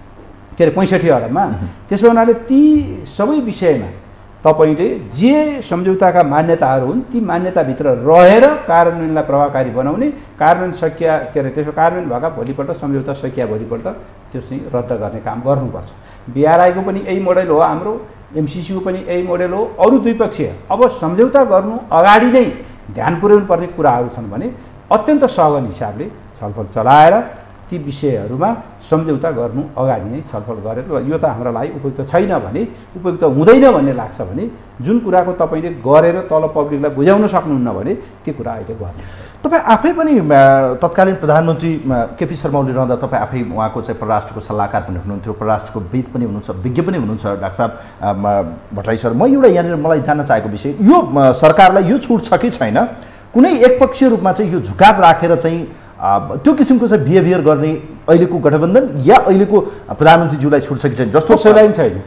के अरे पैँसठी अरबमा, त्यसो हुनाले ती सबै विषयमा तपाईँले जे सम्झौताका मान्यताहरू हुन् ती मान्यताभित्र रहेर कार्यान्वयनलाई प्रभावकारी बनाउने, कार्यान्वयन सकिया के अरे त्यसो कार्यान्वयन भएका भोलिपल्ट सम्झौता सकिया भोलिपल्ट त्यो चाहिँ रद्द गर्ने काम गर्नुपर्छ। बिआरआईको पनि यही मोडेल हो, हाम्रो एमसिसीको पनि यही मोडेल हो। अरू द्विपक्षीय अब सम्झौता गर्नु अगाडि नै ध्यान पुर्याउनु पर्ने कुराहरू छन् भने अत्यन्त सघन हिसाबले छलफल चलाएर ती विषयहरूमा सम्झौता गर्नु अगाडि नै छलफल गरेर यो त हाम्रो लागि उपयुक्त छैन भने, उपयुक्त हुँदैन भन्ने लाग्छ भने, जुन कुराको तपाईँले गरेर तल पब्लिकलाई बुझाउन सक्नुहुन्न भने त्यो कुरा अहिले गर्नु। तपाईँ आफै पनि तत्कालीन प्रधानमन्त्री केपी शर्मा ओली रहँदा तपाईँ आफै उहाँको चाहिँ परराष्ट्रको सल्लाहकार पनि हुनुहुन्थ्यो, परराष्ट्रको विद पनि हुनुहुन्छ, विज्ञ पनि हुनुहुन्छ डाक्टर साहब भट्टराई सर। म एउटा यहाँनिर मलाई जान्न चाहेको विषय यो सरकारलाई यो छुट छ कि छैन, कुनै एकपक्षीय रूपमा चाहिँ यो झुकाव राखेर चाहिँ त्यो किसिमको चाहिँ बिहेभियर गर्ने अहिलेको गठबन्धन या अहिलेको प्रधानमन्त्रीज्यूलाई छुट छ कि छैन जस्तो कसैलाई छैन।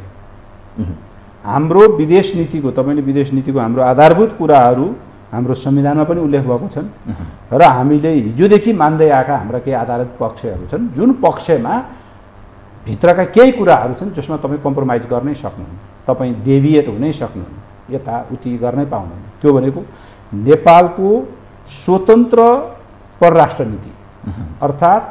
हाम्रो विदेश नीतिको तपाईँले विदेश नीतिको हाम्रो आधारभूत कुराहरू हाम्रो संविधानमा पनि उल्लेख भएको छन् र हामीले हिजोदेखि मान्दै आएका हाम्रा केही आधारित पक्षहरू छन् जुन पक्षमा भित्रका केही कुराहरू छन् जसमा तपाईँ कम्प्रोमाइज गर्नै सक्नुहुन्न, तपाईँ डेभिएट हुनै सक्नुहुन्न, यताउति गर्नै पाउनुहुन्न। त्यो भनेको नेपालको स्वतन्त्र परराष्ट्र नीति अर्थात्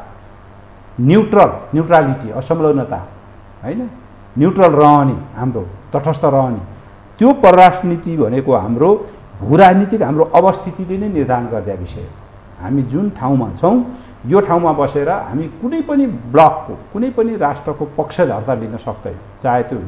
न्युट्रल न्युट्रालिटी असंलग्नता होइन, न्युट्रल रहने, हाम्रो तटस्थ रहने त्यो परराष्ट्र नीति भनेको हाम्रो भू राजनीतिक हाम्रो अवस्थितिले नै निर्धारण गर्ने विषय हो। हामी जुन ठाउँमा छौँ यो ठाउँमा बसेर हामी कुनै पनि ब्लकको कुनै पनि राष्ट्रको पक्षधर्ता लिन सक्दैनौँ, चाहे त्यो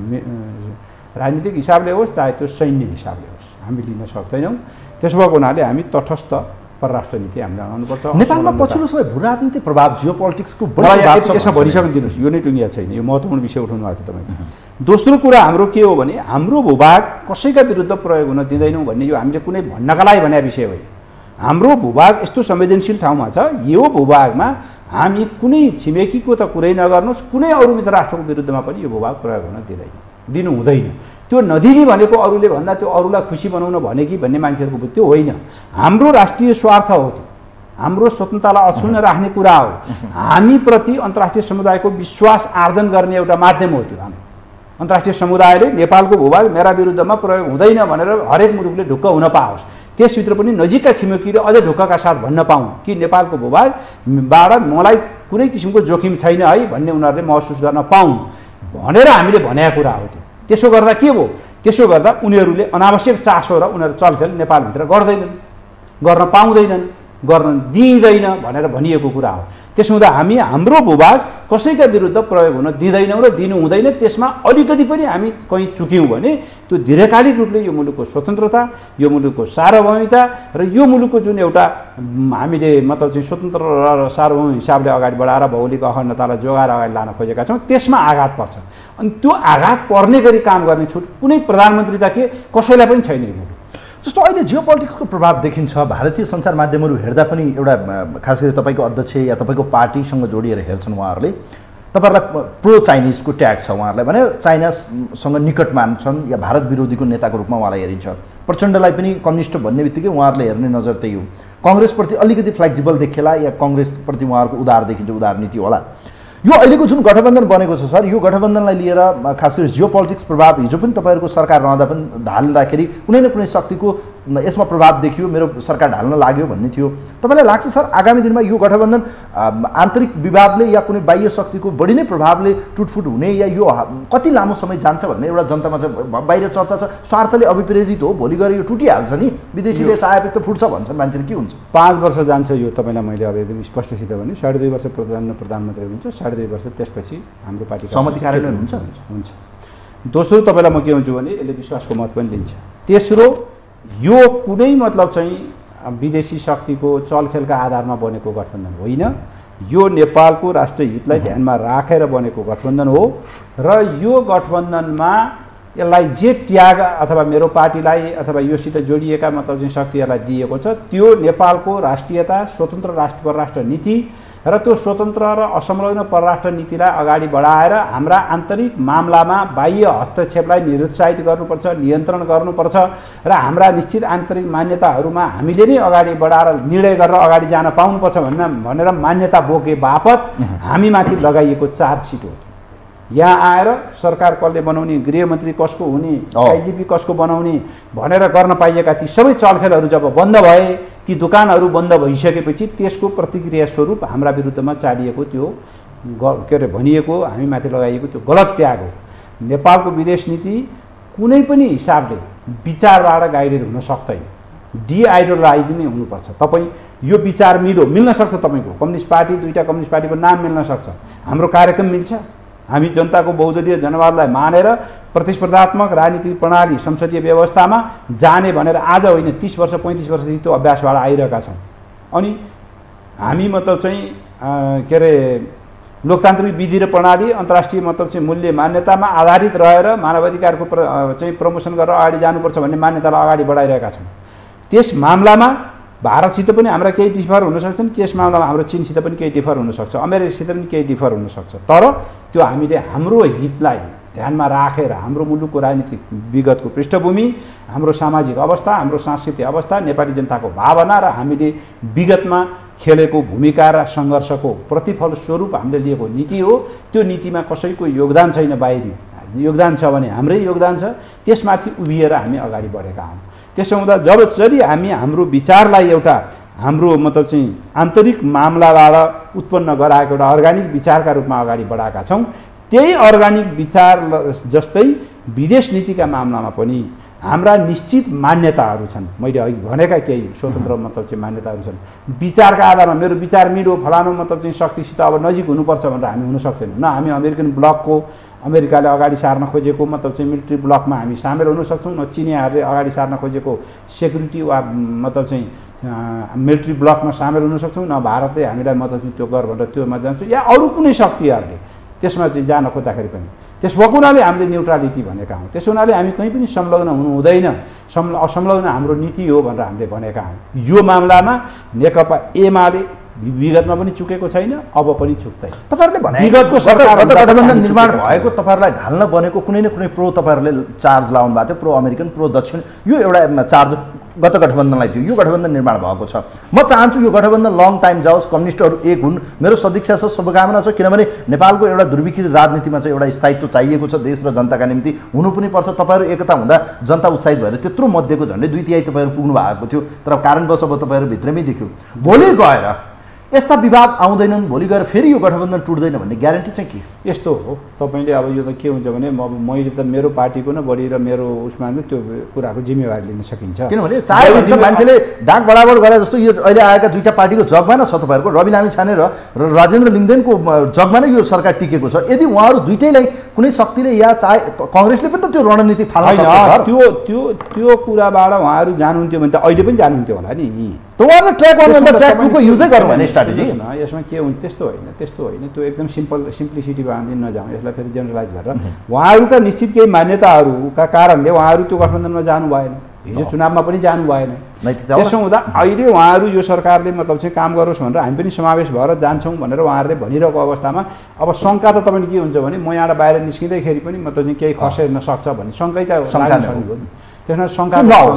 राजनीतिक हिसाबले होस् चाहे त्यो सैन्य हिसाबले होस्, हामी लिन सक्दैनौँ। त्यसो भएको हुनाले हामी तटस्थ परराष्ट्र नीति हामीले अनाउनुपर्छ। नेपालमा पछिल्लो समय भू राजनीतिक प्रभाव जियो पोलिटिक्सको यसमा भनिसक्नु दिनुहोस्, यो नै टुङ्गिया छैन, यो महत्त्वपूर्ण विषय उठाउनु भएको छ तपाईँले। दोस्रो कुरा हाम्रो के हो भने हाम्रो भूभाग कसैका विरुद्ध प्रयोग हुन दिँदैनौँ भन्ने यो हामीले कुनै भन्नका लागि भने विषय होइन। हाम्रो भूभाग यस्तो संवेदनशील ठाउँमा छ, यो भूभागमा हामी कुनै छिमेकीको त कुरै नगर्नुहोस्, कुनै अरू मित्र राष्ट्रको विरुद्धमा पनि यो भूभाग प्रयोग हुन दिँदैन, दिनु हुँदैन। त्यो नदिने भनेको अरूले भन्दा त्यो अरूलाई खुसी बनाउन भने कि भन्ने मान्छेहरूको बुझ्यो, त्यो होइन। हाम्रो राष्ट्रिय स्वार्थ हो, त्यो हाम्रो स्वतन्त्रतालाई अक्षुण्ण राख्ने कुरा हो। हामीप्रति अन्तर्राष्ट्रिय समुदायको विश्वास आर्जन गर्ने एउटा माध्यम हो त्यो। हामी अन्तर्राष्ट्रिय समुदायले नेपालको भूभाग मेरा विरुद्धमा प्रयोग हुँदैन भनेर हरेक मुलुकले ढुक्क हुन पाओस्, त्यसभित्र पनि नजिकका छिमेकीले अझै ढुक्कका साथ भन्न पाउन् कि नेपालको भूभागबाट मलाई कुनै किसिमको जोखिम छैन है भन्ने उनीहरूले महसुस गर्न पाउन् भनेर हामीले भनेको कुरा हो त्यो। त्यसो गर्दा के हो, त्यसो गर्दा उनीहरूले अनावश्यक चासो र उनीहरू चलखेल नेपालभित्र गर्दैनन्, गर्न पाउँदैनन्, गर्न दिँदैन भनेर भनिएको कुरा हो। त्यसो हुँदा हामी हाम्रो भूभाग कसैका विरुद्ध प्रयोग हुन दिँदैनौँ र दिनु हुँदैन। त्यसमा अलिकति पनि हामी कहीँ चुक्यौँ भने त्यो दीर्घकालिक रूपले यो मुलुकको स्वतन्त्रता, यो मुलुकको सार्वभौमिकता र यो मुलुकको जुन एउटा हामीले मतलब चाहिँ स्वतन्त्र र सार्वभौमिक हिसाबले अगाडि बढाएर भौगोलिक अखण्डतालाई जोगाएर अगाडि लान खोजेका छौँ, त्यसमा आघात पर्छ। अनि त्यो आघात पर्ने गरी काम गर्ने छुट कुनै प्रधानमन्त्री त के कसैलाई पनि छैन। जस्तो अहिले जियो पोलिटिक्सको प्रभाव देखिन्छ, भारतीय सञ्चार माध्यमहरू हेर्दा पनि एउटा खास गरी तपाईँको अध्यक्ष या तपाईँको पार्टीसँग जोडिएर हेर्छन् उहाँहरूले, तपाईँहरूलाई प्रो चाइनिजको ट्याग छ उहाँहरूलाई भने चाइनासँग निकट मान्छन् या भारत विरोधीको नेताको रूपमा उहाँलाई हेरिन्छ। प्रचण्डलाई पनि कम्युनिस्ट भन्ने बित्तिकै उहाँहरूले हेर्ने नजर त्यही हो। काङ्ग्रेसप्रति अलिकति फ्लेक्सिबल देखिएला या काङ्ग्रेसप्रति उहाँहरूको उदार देखिन्छ, उदार नीति होला। यो अहिलेको जुन गठबन्धन बनेको छ सर, यो गठबन्धनलाई लिएर खास गरी जियो पोलिटिक्स प्रभाव हिजो पनि तपाईँहरूको सरकार रहँदा पनि ढाल्दाखेरि कुनै न कुनै शक्तिको यसमा प्रभाव देखियो, मेरो सरकार ढाल्न लाग्यो भन्ने थियो। तपाईँलाई लाग्छ सर आगामी दिनमा यो गठबन्धन आन्तरिक विवादले या कुनै बाह्य शक्तिको बढी नै प्रभावले टुटफुट हुने या यो कति लामो समय जान्छ भन्ने एउटा जनतामा चाहिँ बाहिर चर्चा छ, स्वार्थले अभिप्रेरित हो, भोलि गएर यो टुटिहाल्छ नि, विदेशीले चाहेपछि त फुट्छ भन्छन् मान्छेले, के हुन्छ? पाँच वर्ष जान्छ यो, तपाईँलाई मैले अब एकदम स्पष्टसित भने साढे दुई वर्ष प्रधान प्रधानमन्त्री हुन्छ, साढे दुई वर्ष त्यसपछि हाम्रो पार्टी सहमति कार्यान्वयन हुन्छ हुन्छ दोस्रो तपाईँलाई म के भन्छु भने यसले विश्वासको मत पनि लिन्छ। तेस्रो यो कुनै मतलब चाहिँ विदेशी शक्तिको चलखेलका आधारमा बनेको गठबन्धन होइन, यो नेपालको राष्ट्रिय हितलाई ध्यानमा राखेर बनेको गठबन्धन हो र यो गठबन्धनमा यसलाई जे ट्याग अथवा मेरो पार्टीलाई अथवा योसित जोडिएका मतलब चाहिँ शक्तिहरूलाई दिएको छ त्यो नेपालको राष्ट्रियता, स्वतन्त्र राष्ट्र परराष्ट्र नीति र त्यो स्वतन्त्र र असंलग्न परराष्ट्र नीतिलाई अगाडि बढाएर हाम्रा आन्तरिक मामलामा बाह्य हस्तक्षेपलाई निरुत्साहित गर्नुपर्छ, नियन्त्रण गर्नुपर्छ र हाम्रा निश्चित आन्तरिक मान्यताहरूमा हामीले नै अगाडि बढाएर निर्णय गरेर अगाडि जान पाउनुपर्छ भन्ने भनेर मान्यता बोके बापत हामीमाथि लगाइएको चार्जसिट हो। यहाँ आएर सरकार कसले बनाउने, गृहमन्त्री कसको हुने, आइजिपी कसको बनाउने भनेर गर्न पाइएका ती सबै चलखेलहरू जब बन्द भए, ती दोकानहरू बन्द भइसकेपछि त्यसको प्रतिक्रिया स्वरूप हाम्रा विरुद्धमा चालिएको त्यो के अरे भनिएको हामीमाथि लगाइएको त्यो गलत ट्याग हो। नेपालको विदेश नीति कुनै पनि हिसाबले विचारबाट गाइडेड हुन सक्दैन, डिआइडोलाइज नै हुनुपर्छ। तपाईँ यो विचार मिलो मिल्न सक्छ, तपाईँको कम्युनिस्ट पार्टी दुईवटा कम्युनिस्ट पार्टीको नाम मिल्न सक्छ, हाम्रो कार्यक्रम मिल्छ, हामी जनताको बहुदलीय जनवादलाई मानेर प्रतिस्पर्धात्मक राजनीतिक प्रणाली संसदीय व्यवस्थामा जाने भनेर आज होइन तीस वर्ष पैँतिस वर्षदेखि त्यो अभ्यासबाट आइरहेका छौँ। अनि हामी मतलब चाहिँ के अरे लोकतान्त्रिक विधि र प्रणाली अन्तर्राष्ट्रिय मतलब चाहिँ मूल्य मान्यतामा आधारित रहेर मानवाधिकारको प्र चाहिँ प्रमोसन गरेर अगाडि जानुपर्छ भन्ने मान्यतालाई अगाडि बढाइरहेका छौँ। त्यस मामलामा भारतसित पनि हाम्रा केही डिफर हुन सक्छन्, त्यस मामलामा हाम्रो चीनसित पनि केही डिफर हुनसक्छ, अमेरिकासित पनि केही डिफर हुनसक्छ। तर त्यो हामीले हाम्रो हितलाई ध्यानमा राखेर हाम्रो मुलुकको राजनीतिक विगतको पृष्ठभूमि, हाम्रो सामाजिक अवस्था, हाम्रो सांस्कृतिक अवस्था, नेपाली जनताको भावना र हामीले विगतमा खेलेको भूमिका र सङ्घर्षको प्रतिफल स्वरूप हामीले लिएको नीति हो। त्यो नीतिमा कसैको योगदान छैन, बाहिरी योगदान छ भने हाम्रै योगदान छ, त्यसमाथि उभिएर हामी अगाडि बढेका हौँ। त्यसो हुँदा जबसरी हामी हाम्रो विचारलाई एउटा हाम्रो मतलब चाहिँ आन्तरिक मामलाबाट उत्पन्न गराएको एउटा अर्ग्यानिक विचारका रूपमा अगाडि बढाएका छौँ, त्यही अर्ग्यानिक विचार जस्तै विदेश नीतिका मामलामा पनि हाम्रा निश्चित मान्यताहरू छन्। मैले अघि भनेका केही स्वतन्त्र मतलब चाहिँ मान्यताहरू छन्। विचारका आधारमा मेरो विचार मिलो फलानु मतलब चाहिँ शक्तिसित अब नजिक हुनुपर्छ भनेर हामी हुन सक्दैनौँ। न हामी अमेरिकन ब्लकको अमेरिकाले अगाडि सार्न खोजेको मतलब चाहिँ मिलिट्री ब्लकमा हामी सामेल हुन सक्छौँ, न चिनियाहरूले अगाडि सार्न खोजेको सेक्युरिटी वा मतलब चाहिँ मिलिट्री ब्लकमा सामेल हुन सक्छौँ, न भारतले हामीलाई मतलब चाहिँ त्यो गर भनेर त्योमा जान्छौँ, या अरू कुनै शक्तिहरूले त्यसमा चाहिँ जान खोज्दाखेरि पनि। त्यस भएको हुनाले हामीले न्युट्रालिटी भनेका हौँ। त्यस हुनाले हामी कहीँ पनि संलग्न हुनु हुँदैन, सम् असंलग्न हाम्रो नीति हो भनेर हामीले भनेका हौँ। यो मामलामा नेकपा एमाले विगतमा पनि चुकेको छैन, अब पनि चुक्दैन। तपाईँहरूले भने विगतको सरकार गठबन्धन निर्माण भएको तपाईँहरूलाई ढाल्न बनेको कुनै न कुनै प्रो तपाईँहरूले चार्ज लाउनु भएको थियो, प्रो अमेरिकन प्रो दक्षिण, यो एउटा चार्ज गत गठबन्धनलाई थियो। यो गठबन्धन निर्माण भएको छ। म चाहन्छु यो गठबन्धन लङ टाइम जाओस्, कम्युनिस्टहरू एक हुन्, मेरो सदिच्छा छ, शुभकामना छ। किनभने नेपालको एउटा दुर्विकृत राजनीतिमा चाहिँ एउटा स्थायित्व चाहिएको छ, देश र जनताका निम्ति हुनु पनि पर्छ। तपाईँहरू एकता हुँदा जनता उत्साहित भएर त्यत्रो मध्येको झन्डै दुई तिहाई तपाईँहरू पुग्नु भएको थियो, तर कारणवश अब तपाईँहरू भित्रमै देख्यो। भोलि गएर यस्ता विवाद आउँदैनन्, भोलि गएर फेरि यो गठबन्धन टुट्दैन भन्ने ग्यारेन्टी चाहिँ के? यस्तो हो तपाईँले अब यो त के हुन्छ भने अब मैले त मेरो पार्टीको न बढी र मेरो उसमा त्यो कुराको जिम्मेवारी लिन सकिन्छ। किनभने चाहे भने मान्छेले डाक बराबर गरे जस्तो यो अहिले आएका दुईटा पार्टीको जगमा न छ तपाईँहरूको रवि लामिछाने र राजेन्द्र लिङ्गदेनको जगमा नै यो सरकार टिकेको छ। यदि उहाँहरू दुइटैलाई कुनै शक्तिले या चाहे कङ्ग्रेसले पनि त त्यो रणनीति फाल्न सक्छ। त्यो त्यो त्यो कुराबाट उहाँहरू जानुहुन्थ्यो भने त अहिले पनि जानुहुन्थ्यो होला नि। उहाँहरूले ट्र्याक वान ट्र्याक टूको युजै गर्नु भने स्ट्राटेजी यसमा के हुन्छ? त्यस्तो होइन, त्यस्तो होइन, त्यो एकदम सिम्पल सिम्प्लिसिटी बाँध्दै नजाउँ, यसलाई फेरि जेनरलाइज गरेर उहाँहरूका निश्चित केही मान्यताहरूका कारणले उहाँहरू त्यो गठबन्धनमा जानु भएन, हिजो चुनावमा पनि जानु भएन। त्यसो हुँदा अहिले उहाँहरू यो सरकारले मतलब चाहिँ काम गरोस् भनेर हामी पनि समावेश भएर जान्छौँ भनेर उहाँहरूले भनिरहेको अवस्थामा अब शङ्का त तपाईँले के हुन्छ भने म यहाँबाट बाहिर निस्किँदैखेरि पनि मतलब चाहिँ केही खसेर्न सक्छ भन्ने शङ्कै त लाग्यो नि। त्यसमा शङ्का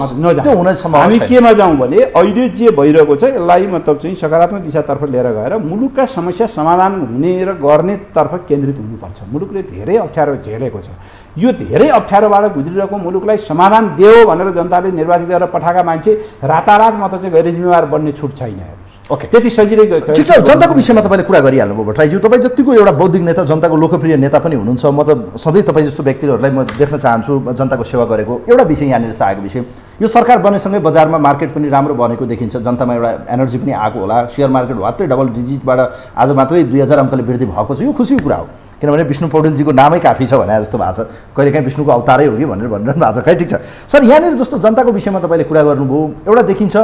नजाउँ, हामी केमा जाउँ भने अहिले जे भइरहेको छ यसलाई मतलब चाहिँ सकारात्मक दिशातर्फ लिएर गएर मुलुकका समस्या समाधान हुने र गर्नेतर्फ केन्द्रित हुनुपर्छ। मुलुकले धेरै अप्ठ्यारो झेलेको छ, यो धेरै अप्ठ्यारोबाट गुज्रिरहेको मुलुकलाई समाधान देऊ भनेर जनताले निर्वाचित गरेर पठाएका मान्छे रातारात मतलब चाहिँ गैर जिम्मेवार बन्ने छुट छैन। ओके, त्यति सजिलै ठिक छ। जनताको विषयमा तपाईँले कुरा गरिहाल्नुभयो भट्टराईज्यू, तपाईँ जतिको एउटा बौद्धिक नेता, जनताको लोकप्रिय नेता पनि हुनुहुन्छ। म त सधैँ तपाईँ जस्तो व्यक्तिहरूलाई म देख्न चाहन्छु जनताको सेवा गरेको। एउटा विषय यहाँनिर चाहेको विषय, यो सरकार बनेसँगै बजारमा मार्केट पनि राम्रो बनेको देखिन्छ, जनतामा एउटा एनर्जी पनि आएको होला, सेयर मार्केट वात्तै डबल डिजिटबाट आज मात्रै दुई हजार अङ्कले वृद्धि भएको छ। यो खुसीको कुरा हो, किनभने विष्णु पौडेलजीको नामै काफी छ भने जस्तो भएको छ, कहिलेकाहीँ विष्णुको अवतारै हो कि भनेर भनिरहनु भएको छ। खै ठिक छ सर, यहाँनिर जस्तो जनताको विषयमा तपाईँले कुरा गर्नुभयो, एउटा देखिन्छ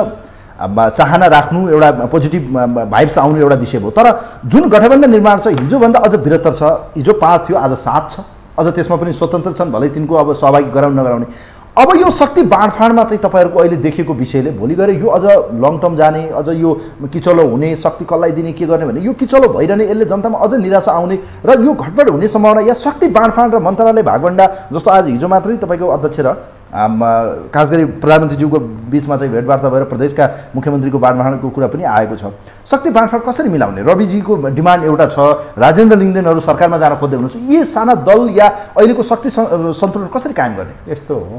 चाहना राख्नु, एउटा पोजिटिभ भाइब्स आउने एउटा विषय भयो। तर जुन गठबन्धन निर्माण छ हिजोभन्दा अझ बृहत्तर छ। हिजो पाँच थियो, आज सात छ, अझ त्यसमा पनि स्वतन्त्र छन्, भलै तिनको अब सहभागी गराउनु नगराउने। अब यो शक्ति बाँडफाँडमा चाहिँ तपाईँहरूको अहिले देखेको विषयले भोलि गएर यो अझ लङ टर्म जाने, अझ यो किचलो हुने, शक्ति कसलाई दिने, के गर्ने भने यो किचलो भइरहने, यसले जनतामा अझ निराशा आउने र यो घटबड हुने सम्भावना, या शक्ति बाँडफाँड र मन्त्रालय भागभण्डा जस्तो आज हिजो मात्रै तपाईँको अध्यक्ष र खास गरी प्रधानमन्त्रीज्यूको बिचमा चाहिँ भेटवार्ता भएर प्रदेशका मुख्यमन्त्रीको बाँडफाँडको कुरा पनि आएको छ। शक्ति बाँडफाँड कसरी मिलाउने? रविजीको डिमान्ड एउटा छ, राजेन्द्र लिङ्गदेनहरू सरकारमा जान खोज्दै हुनुहुन्छ, यी साना दल या अहिलेको शक्ति सन्तुलन कसरी कायम गर्ने? यस्तो हो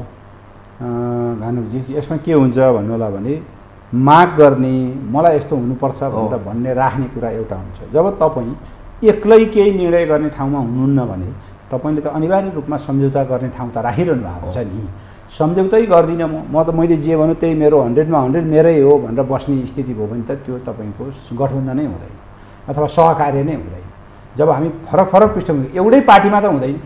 घानुजी, यसमा के हुन्छ भन्नु होला भने माग गर्ने, मलाई यस्तो हुनुपर्छ भनेर भन्ने राख्ने कुरा एउटा हुन्छ। जब तपाईँ एक्लै केही निर्णय गर्ने ठाउँमा हुनुहुन्न भने तपाईँले त अनिवार्य रूपमा सम्झौता गर्ने ठाउँ त राखिरहनु भएको हुन्छ नि। सम्झौतै गर्दिनँ म म त मैले जे भन्नु त्यही मेरो हन्ड्रेडमा हन्ड्रेड मेरै हो भनेर बस्ने स्थिति भयो भने त त्यो तपाईँको गठबन्धनै हुँदैन अथवा सहकार्य नै हुँदैन। जब हामी फरक फरक पृष्ठभूमि, एउटै पार्टीमा त हुँदैन,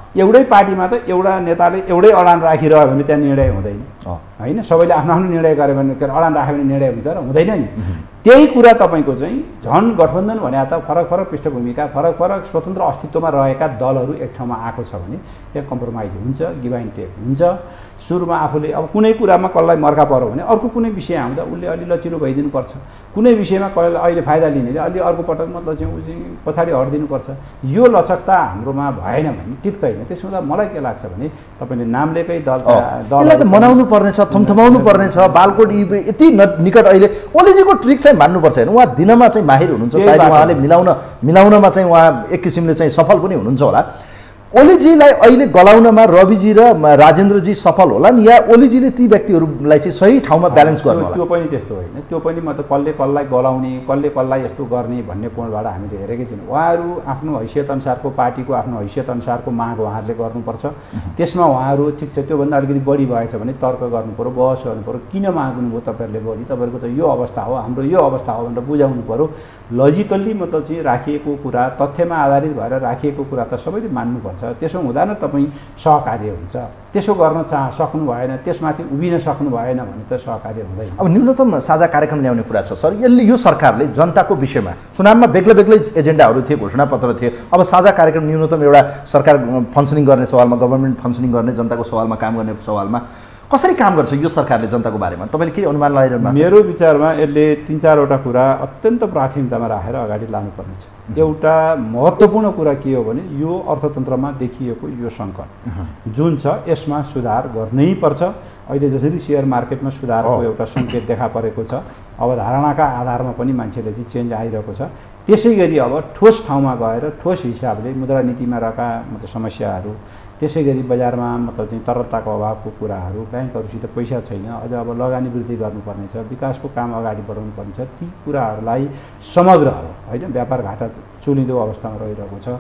एउटै पार्टीमा त एउटा नेताले एउटै अडान राखिरह्यो भने त्यहाँ निर्णय हुँदैन होइन। सबैले आफ्नो आफ्नो निर्णय गऱ्यो भने अडान राख्यो भने निर्णय हुन्छ र हुँदैन नि। त्यही कुरा तपाईँको चाहिँ झन् गठबन्धन भने त फरक फरक पृष्ठभूमिका फरक फरक स्वतन्त्र अस्तित्वमा रहेका दलहरू एक ठाउँमा आएको छ भने त्यहाँ कम्प्रोमाइज हुन्छ, गिभ एन्ड टेक हुन्छ। सुरुमा आफूले अब कुनै कुरामा कसलाई मर्का पर्यो भने अर्को कुनै विषय आउँदा उसले अलि लचिलो भइदिनुपर्छ। कुनै विषयमा कसैलाई अहिले फाइदा लिनेले अलि अर्को पटक मतलब चाहिँ ऊ चाहिँ पछाडि हटिदिनुपर्छ। यो लचकता हाम्रोमा भएन भने टिक्दैन। त्यसो हुँदा मलाई के लाग्छ भने तपाईँले नाम लिएकै दल दललाई त मनाउनु पर्ने छ, थम्थमाउनु पर्ने छ। बालकोट यति निकट अहिले ओलीजीको ट्रिक चाहिँ मान्नुपर्छ होइन। उहाँ दिनमा चाहिँ माहिर हुनुहुन्छ, सायद उहाँले मिलाउन मिलाउनमा चाहिँ उहाँ एक किसिमले चाहिँ सफल पनि हुनुहुन्छ होला। ओलीजीलाई अहिले गलाउनमा रविजी र राजेन्द्रजी सफल होला नि, या ओलीजीले ती व्यक्तिहरूलाई चाहिँ सही ठाउँमा ब्यालेन्स गर्नु होला? त्यो पनि त्यस्तो होइन। त्यो पनि म त कसले कसलाई गलाउने कसले कसलाई यस्तो गर्ने भन्ने कोणबाट हामीले हेरेकै छैनौँ। उहाँहरू आफ्नो हैसियत अनुसारको पार्टीको आफ्नो हैसियत अनुसारको माग उहाँहरूले गर्नुपर्छ। त्यसमा उहाँहरू ठिक छ त्योभन्दा अलिकति बढी भएछ भने तर्क गर्नु पऱ्यो, बहस गर्नु पऱ्यो। किन माग्नुभयो तपाईँहरूले बढी, तपाईँहरूको त यो अवस्था हो, हाम्रो यो अवस्था हो भनेर बुझाउनु पऱ्यो। लजिकल्ली मतलब चाहिँ राखिएको कुरा, तथ्यमा आधारित भएर राखिएको कुरा त सबैले मान्नुपर्छ। त्यसो हुँदा न तपाईँ सहकार्य हुन्छ। त्यसो गर्न चाह सक्नु भएन, त्यसमाथि उभिन सक्नु भएन भने त सहकार्य हुँदैन। अब न्यूनतम साझा कार्यक्रम ल्याउने कुरा छ सर। यसले यो सरकारले जनताको विषयमा चुनावमा बेग्लै बेग्लै एजेन्डाहरू थिए, घोषणापत्र थिए। अब साझा कार्यक्रम न्यूनतम एउटा सरकार फङ्सनिङ गर्ने सवालमा, गभर्मेन्ट फङ्सनिङ गर्ने, जनताको सवालमा काम गर्ने सवालमा कसरी काम गर्छ यो सरकारले जनताको बारेमा? तपाईँले के अनुमान लगाइरहनु भएको छ? मेरो विचारमा यसले तिन चारवटा कुरा अत्यन्त प्राथमिकतामा राखेर अगाडि लानुपर्ने छ। एउटा महत्त्वपूर्ण कुरा के हो भने यो अर्थतन्त्रमा देखिएको यो सङ्कट जुन छ यसमा सुधार गर्नै पर्छ। अहिले जसरी सेयर मार्केटमा सुधारको एउटा सङ्केत देखा परेको छ, अवधारणाका आधारमा पनि मान्छेले चाहिँ चेन्ज आइरहेको छ। त्यसै गरी अब ठोस ठाउँमा गएर ठोस हिसाबले मुद्रा नीतिमा रहेका मतलब समस्याहरू, त्यसै गरी बजारमा मतलब चाहिँ तरलताको अभावको कुराहरू, ब्याङ्कहरूसित पैसा छैन, अझ अब लगानी वृद्धि गर्नुपर्ने छ, विकासको काम अगाडि बढाउनु पर्ने छ। ती कुराहरूलाई समग्र होइन व्यापार घाटा चुलिँदो अवस्थामा रहिरहेको छ।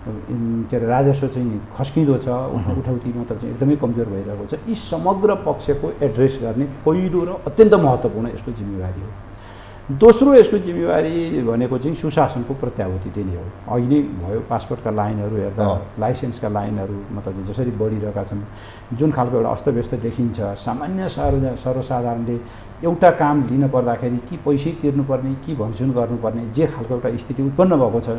के अरे राजस्व चाहिँ खस्किँदो छ, उठौती मतलब चाहिँ एकदमै कमजोर भइरहेको छ। यी समग्र पक्षको एड्रेस गर्ने पहिलो र अत्यन्त महत्त्वपूर्ण यसको जिम्मेवारी हो। दोस्रो यसको जिम्मेवारी भनेको चाहिँ सुशासनको प्रत्याभूति दिने हो। अघि नै भयो पासपोर्टका लाइनहरू हेर्दा, लाइसेन्सका लाइनहरू मतलब जसरी बढिरहेका छन्, जुन खालको एउटा अस्तव्यस्त देखिन्छ। सामान्य सर्व सर्वसाधारणले एउटा काम लिन पर्दाखेरि कि पैसै तिर्नुपर्ने कि भनसुन गर्नुपर्ने जे खालको एउटा स्थिति उत्पन्न भएको छ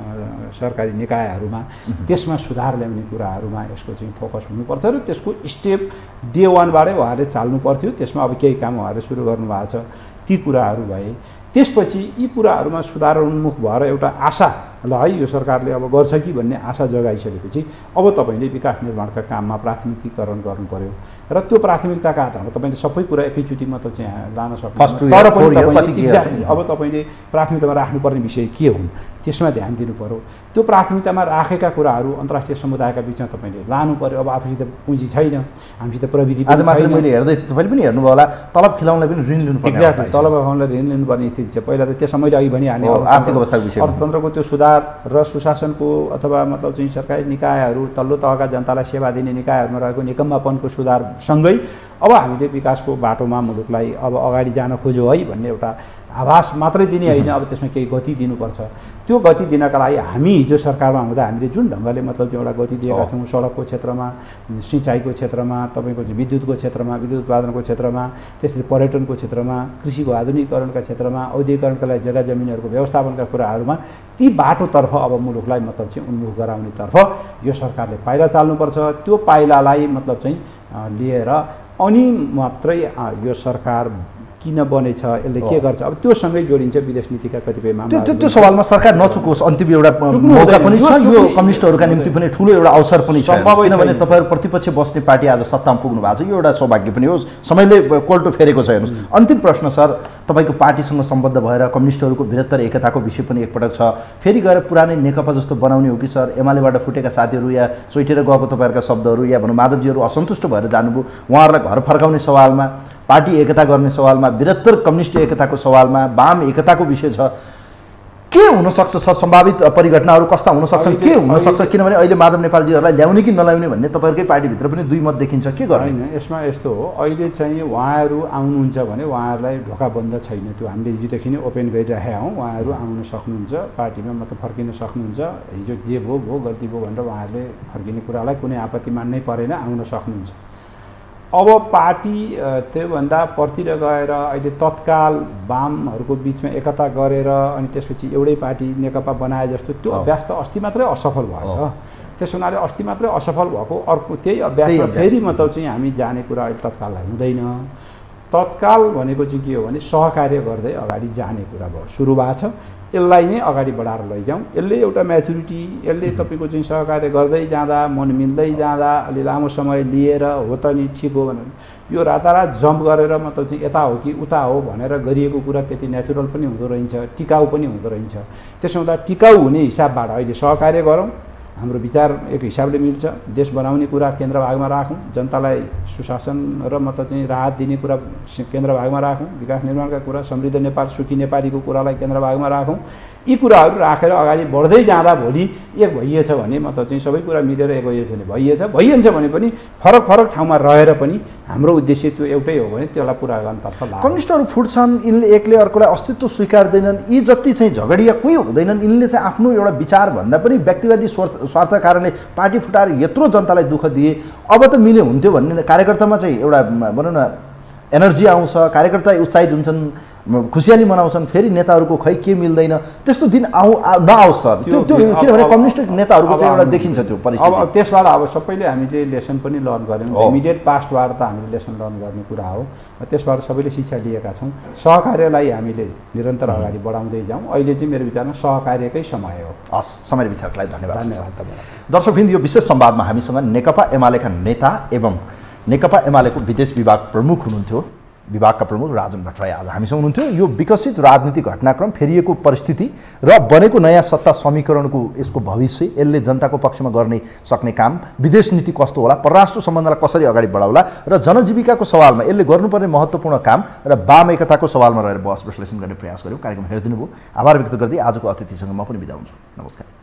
सरकारी निकायहरूमा, त्यसमा सुधार ल्याउने कुराहरूमा यसको चाहिँ फोकस हुनुपर्छ र त्यसको स्टेप डे वानबाटै उहाँहरूले चाल्नु पर्थ्यो। त्यसमा अब केही काम उहाँहरूले सुरु गर्नुभएको छ। ती कुराहरू भए त्यसपछि यी कुराहरूमा सुधार उन्मुख भएर एउटा आशा ल है यो सरकारले अब गर्छ कि भन्ने आशा जगाइसकेपछि अब तपाईँले विकास निर्माणका काममा प्राथमिकीकरण गर्नु पर्यो र त्यो प्राथमिकताका आधारमा तपाईँले सबै कुरा एकैचोटि मात्र चाहिँ लान सक्नुहुन्छ। तर पनि एक्ज्याक्टली अब तपाईँले प्राथमिकतामा राख्नुपर्ने विषय के हुन् त्यसमा ध्यान दिनु पर्यो। त्यो प्राथमिकतामा राखेका कुराहरू अन्तर्राष्ट्रिय समुदायका बिचमा तपाईँले लानु पर्यो। अब आफूसित पुँजी छैन, हामीसित प्रविधि आज मात्र मैले हेर्दै थिएँ, तपाईँले पनि हेर्नुभयो होला, तलब खिलाउनलाई पनि ऋण लिनुपर्ने एक्ज्याक्टली तलब खिलाउनलाई ऋण लिनुपर्ने स्थिति छ। पहिला त त्यसमा मैले अघि भनिहालेँ आर्थिक अवस्थाको विषय, अर्थतन्त्रको त्यो सुधार र सुशासनको अथवा मतलब चाहिँ सरकारी निकायहरू, तल्लो तहका जनतालाई सेवा दिने निकायहरूमा रहेको निकम्मापनको सुधारसँगै अब हामीले विकासको बाटोमा मुलुकलाई अब अगाडि जान खोज्यो है भन्ने एउटा आभास मात्रै दिने होइन, अब त्यसमा केही गति दिनुपर्छ। त्यो गति दिनका लागि हामी हिजो सरकारमा हुँदा हामीले जुन ढङ्गले मतलब चाहिँ एउटा गति दिएका छौँ सडकको क्षेत्रमा, सिँचाइको क्षेत्रमा, तपाईँको विद्युतको क्षेत्रमा, विद्युत उत्पादनको क्षेत्रमा, त्यसरी पर्यटनको क्षेत्रमा, कृषिको आधुनिकीकरणका क्षेत्रमा, औद्योगिकरणका लागि जग्गा जमिनहरूको व्यवस्थापनका कुराहरूमा ती बाटोतर्फ अब मुलुकलाई मतलब चाहिँ उन्मुख गराउनेतर्फ यो सरकारले पाइला चाल्नुपर्छ। त्यो पाइलालाई मतलब चाहिँ लिएर अनि मात्रै यो सरकार किन बनेछ, यसले के गर्छ, अब त्यो सँगै जोडिन्छ विदेश नीतिका कतिपय मामला। त्यो त्यो सवालमा सरकार नचुकोस् अन्तिम एउटा मौका पनि छ। यो कम्युनिस्टहरूका निम्ति पनि ठुलो एउटा अवसर पनि छ, किनभने तपाईँहरू प्रतिपक्ष बस्ने पार्टी आज सत्तामा पुग्नु भएको छ। यो एउटा सौभाग्य पनि हो, समयले कोल्टो फेरेको छ। हेर्नुहोस्, अन्तिम प्रश्न सर, तपाईँको पार्टीसँग सम्बद्ध भएर कम्युनिस्टहरूको बृहत्तर एकताको विषय पनि एकपटक छ। फेरि गएर पुरानै नेकपा जस्तो बनाउने हो कि सर? एमालेबाट फुटेका साथीहरू या चोइटेर गएको तपाईँहरूका शब्दहरू या भनौँ माधवजीहरू असन्तुष्ट भएर जानुभयो, उहाँहरूलाई घर फर्काउने सवालमा, पार्टी एकता गर्ने सवालमा, बृहत्तर कम्युनिस्ट एकताको सवालमा, वाम एकताको विषय छ। के हुनसक्छ सर सम्भावित परिघटनाहरू कस्ता हुन सक्छन् के हुन सक्छ किनभने अहिले माधव नेपालजीहरूलाई ल्याउने कि नल्याउने भन्ने तपाईँहरूकै पार्टीभित्र पनि दुई मत देखिन्छ के गर्ने होइन यसमा यस्तो हो अहिले चाहिँ उहाँहरू आउनुहुन्छ भने उहाँहरूलाई ढोका बन्द छैन त्यो हामीले हिजोदेखि नै ओपन गरिराखेका हौँ उहाँहरू आउन सक्नुहुन्छ पार्टीमा मतलब फर्किन सक्नुहुन्छ हिजो जे भयो भयो गल्ती भयो भनेर उहाँहरूले फर्किने कुरालाई कुनै आपत्ति मान्नै परेन आउन सक्नुहुन्छ अब पार्टी त्योभन्दा पर्तिर गएर अहिले तत्काल वामहरूको बिचमा एकता गरेर अनि त्यसपछि एउटै पार्टी नेकपा बनाए जस्तो त्यो अभ्यास त अस्ति मात्रै असफल भयो त त्यस हुनाले अस्ति मात्रै असफल भएको अर्को त्यही अभ्यासमा फेरि मतलब चाहिँ हामी जाने कुरा अहिले तत्काललाई हुँदैन तत्काल भनेको चाहिँ के हो भने सहकार्य गर्दै अगाडि जाने कुरा भयो सुरु भएको छ यसलाई नै अगाडि बढाएर लैजाउँ यसले एउटा म्याचुरिटी यसले तपाईँको चाहिँ सहकार्य गर्दै जाँदा मन मिल्दै जाँदा अलि लामो समय लिएर हो त नि ठिक हो भनेर यो रातारात जम्प गरेर मतलब चाहिँ यता हो कि उता हो भनेर गरिएको कुरा त्यति नेचुरल पनि हुँदो रहेछ टिकाउ पनि हुँदो रहेछ त्यसो हुँदा टिकाउ हुने हिसाबबाट अहिले सहकार्य गरौँ हाम्रो विचार एक हिसाबले मिल्छ देश बनाउने कुरा केन्द्र भागमा राखौँ जनतालाई सुशासन र मतलब चाहिँ राहत दिने कुरा केन्द्र भागमा राखौँ विकास निर्माणका कुरा समृद्ध नेपाल सुखी नेपालीको कुरालाई केन्द्र भागमा राखौँ यी कुराहरू राखेर अगाडि बढ्दै जाँदा भोलि एक भइएछ भने मतलब चाहिँ सबै कुरा मिलेर एक भइएछ भने भइएछ भइन्छ भने पनि फरक फरक ठाउँमा रहेर पनि हाम्रो उद्देश्य त्यो एउटै हो भने त्यसलाई पुरा गर्नतर्फ लाग्छ कम्युनिस्टहरू फुट्छन् यिनले एकले अर्कोलाई अस्तित्व स्वीकार्दैनन् यी जति चाहिँ झगडिया कोही हुँदैनन् यिनले चाहिँ आफ्नो एउटा विचार भन्दा पनि व्यक्तिवादी स्वार्थ कारणले पार्टी फुटाएर यत्रो जनतालाई दुःख दिए अब त मिले हुन्थ्यो भन्ने कार्यकर्तामा चाहिँ एउटा भनौँ न एनर्जी आउँछ कार्यकर्ता उत्साहित हुन्छन् खुसियाली मनाउँछन् फेरि नेताहरूको खै के मिल्दैन त्यस्तो दिन आउ नआओस् सर त्यो त्यो किनभने कम्युनिस्ट नेताहरूको चाहिँ एउटा देखिन्छ त्यो परिस्थिति अब त्यसबाट अब सबैले हामीले लेसन पनि लर्न गऱ्यौँ इमिडिएट पास्टबाट त हामीले लेसन लर्न गर्ने कुरा हो त्यसबाट सबैले शिक्षा लिएका छौँ सहकार्यलाई हामीले निरन्तर अगाडि बढाउँदै जाउँ अहिले चाहिँ मेरो विचारमा सहकार्यकै समय हो हस् समय विचारलाई धन्यवाद धन्यवाद दर्शकवृन्द यो विशेष संवादमा हामीसँग नेकपा एमालेका नेता एवं नेकपा एमालेको विदेश विभाग प्रमुख हुनुहुन्थ्यो विभागका प्रमुख राजन भट्टराई आज हामीसँग हुनुहुन्थ्यो यो विकसित राजनीतिक घटनाक्रम फेरिएको परिस्थिति र बनेको नयाँ सत्ता समीकरणको यसको भविष्य यसले जनताको पक्षमा गर्ने सक्ने काम विदेश नीति कस्तो होला परराष्ट्र सम्बन्धलाई कसरी अगाडि बढाउला र जनजीविकाको सवालमा यसले गर्नुपर्ने महत्त्वपूर्ण काम र वाम एकताको सवालमा रहेर बहस विश्लेषण गर्ने प्रयास गर्यौँ कार्यक्रम हेरिदिनु भयो आभार व्यक्त गर्दै आजको अतिथिसँग म पनि बिदा हुन्छु नमस्कार